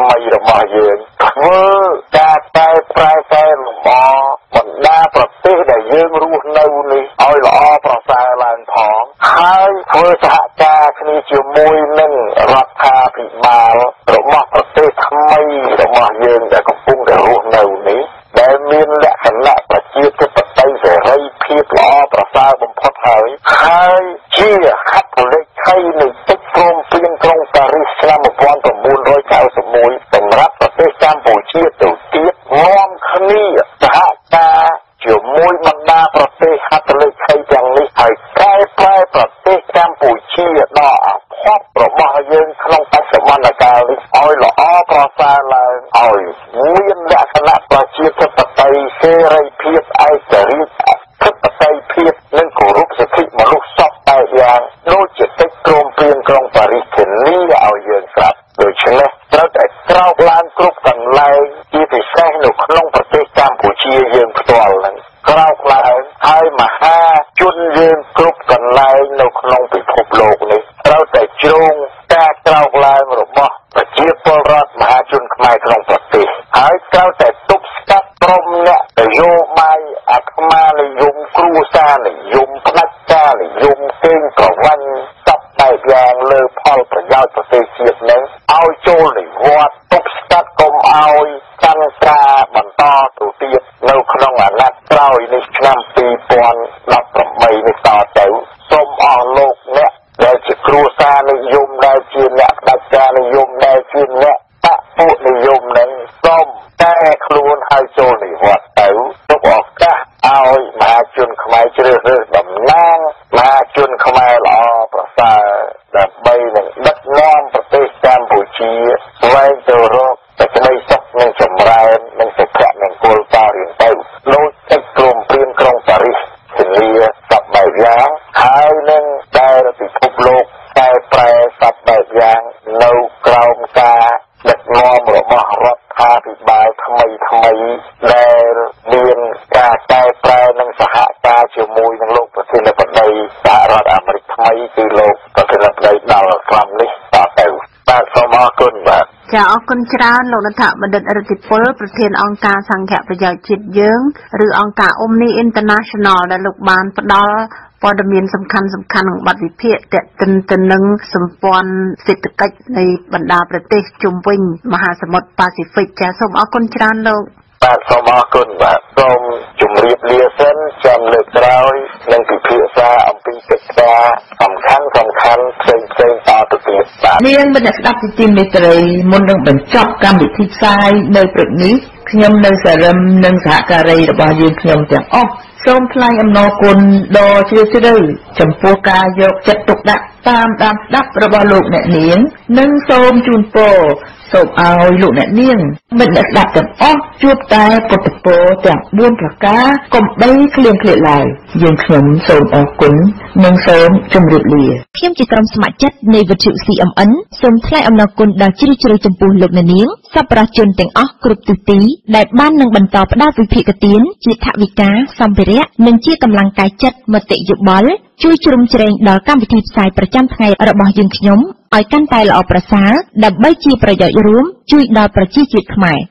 មីរបស់យើងធ្វើការតែប្រែកែលម្អបណ្ដាប្រទេសដែលយើងរស់នៅនេះឲ្យល្អប្រសើរឡើងផងហើយធ្វើសហការគ្នាជាមួយនឹងរដ្ឋាភិបាលរបស់ប្រទេសថ្មីរបស់យើងដែលកំពុងតែរស់នៅនេះដែលមានលក្ខណៈប្រជាធិបតេយ្យសេរីភាពល្អប្រសើរបំផុតហើយហើយជាហត្ថលេខីនៃកិច្ចព្រមព្រៀងក្រុងប៉ារីសឆ្នាំmột nghìn chín trăm chín mươi mốtសម្រាប់ប្រទេសកម្ពុជាទៅទៀតនាំគ្នាសហការជាមួយបណ្ដាប្រទេសហត្ថលេខីទាំងនេះហើយកែប្រែប្រទេសកម្ពុជាដល់អភ័ព្វរបស់យើងក្នុងបច្ចុប្បន្នកាលនេះឲ្យល្អប្រសើរឡើងឲ្យមានលក្ខណៈប្រជាធិបតេយ្យសេរីភាពឯករាជ្យធិបតេយ្យភាពនិងគោរពសិទ្ធិមនុស្សសពតែយ៉ាងដូចជាកិច្ចព្រមព្រៀងក្រុងប៉ារីសធានាឲ្យយើងស្រាប់ដូច្នេះត្រូវតែក្រោកឡើងគ្រប់កន្លែងជាពិសេសនៅក្នុងប្រទេសកម្ពុជាយើងផ្ទាល់ហ្នឹងក្រោកឡើងហើយមហាជនយើងគ្រប់កន្លែងនៅក្នុងពិភពលោកនេះត្រូវតែជ្រងការក្រោកឡើងរបស់ប្រជាពលរដ្ឋមហាជនខ្មែរក្នុងប្រទេសហើយត្រូវតែទប់ស្កាត់ក្រុមអ្នកនយោបាយអាត្មានិយមគ្រួសារនិយមផ្ដាច់ការនិយមកេងប្រវ័ញ្ចសពតែយ៉ាងលើផលប្រយោជន៍ប្រទេសជាតិនឹងឲ្យចូលនិវត្តន៍ទប់ស្កាត់កុំឲ្យកាន់ការបន្តទៅទៀតនៅក្នុងអាណត្តិក្រោយនេះឆ្នាំពីរពាន់ដប់ប្រាំបីនេះតទៅសូមអស់លោកអ្នកដែលជាគ្រួសារនិយមដែលជាអ្នកផ្ដាច់ការនិយមដែលជាអ្នកបពុនិយមនឹងសូមតែខ្លួនឲ្យចូលនិវត្តន៍ទៅទុកឱកាសឲ្យមហាជនខ្មែរជ្រើសរើសតំណាងមហាជនខ្មែរល្អប្រសើរដើម្បីនឹងដឹកនាំប្រទេសកម្ពុជាស្វែងទៅរកសេចក្តីសុខនិងចម្រើននិងសុភមង្គលតរៀងទៅដូចកិច្ចព្រមព្រៀងក្រុងប៉ារីសធានាសពបែបយ៉ាងហើយនឹងដែលពិភពលោកតែប្រែសពបែបយ៉ាងនៅក្រោមការដឹកនាំរបស់រដ្ឋាភិបាលថ្មីថ្មីដែលមានការកែប្រែនិងសហការជាមួយនឹងលោកប្រធានាធិបតីសហរដ្ឋអាមេរិកថ្មីគឺលោកប្រធានាធិបតីដល់ត្រាំនេះតទៅបាទសូមអរគុណបាទចាអរគុណច្រើនលោកនាយកបណ្ឌិតរិទ្ធិពលប្រធានអង្គការសង្ឃប្រយោជន៍ជាតិយើងឬអង្គការ Omni International ដែលលោកបានផ្ដល់ព័ត៌មានសំខាន់សំខាន់ក្នុងបទវិភាគទាក់ទិនទៅនឹងសម្ព័ន្ធសេដ្ឋកិច្ចនៃបណ្ដាប្រទេសជុំវិញមហាសមុទ្រប៉ាស៊ីហ្វិកចាសូមអរគុណច្រើនលោកបាទសូមអរគុណបាទសូមជម្រាបលាសិនចាំលើកក្រោយនឹងពិភាក្សាអំពីកិច្ចការសំខាន់សំខាន់ផ្សេងផ្សេងតទៅទៀតបាទនាងបានស្ដាប់ពីទីមេត្រីមុននឹងបញ្ចប់កម្មវិធីផ្សាយនៅព្រឹកនេះខ្ញុំនៅសារឹមនិងសហការីរបស់យើងខ្ញុំទាំងអស់សូមថ្លែងអំណរគុណដ៏ជ្រាលជ្រៅចំពោះការយកចិត្តទុកដាក់តាមដានស្ដាប់របស់លោកអ្នកនាងនិងសូមជូនពរសូមឲ្យលោកអ្នកនាងមិត្តអ្នកស្ដាប់ទាំងអស់ជួបតែពុទ្ធពរទាំងបួនប្រការកុំបីឃ្លៀងឃ្លាតឡើយយើងខ្ញុំសូមអរគុណនិងសូមជម្រាបលាខ្ញុំជាក្រុមស្ម័គ្រចិត្តនៃវិទ្យុ ซี អេម អិន សូមថ្លែងអំណរគុណដល់ជ្រាលជ្រៅចំពោះលោកអ្នកនាងសប្បុរសជនទាំងអស់គ្រប់ទិសទីដែលបាននឹងបន្តផ្ដល់វិភាគទានជាថវិកាសម្ភារៈនិងជាកម្លាំងកាយចិត្តមតិយោបល់ជួយជ្រោមជ្រែងដល់កម្មវិធីផ្សាយប្រចាំថ្ងៃរបស់យើងខ្ញុំឲ្យកាន់តែល្អប្រសើរដើម្បីជាប្រយោជន៍រួមជួយដល់ប្រជាជាតិខ្មែរ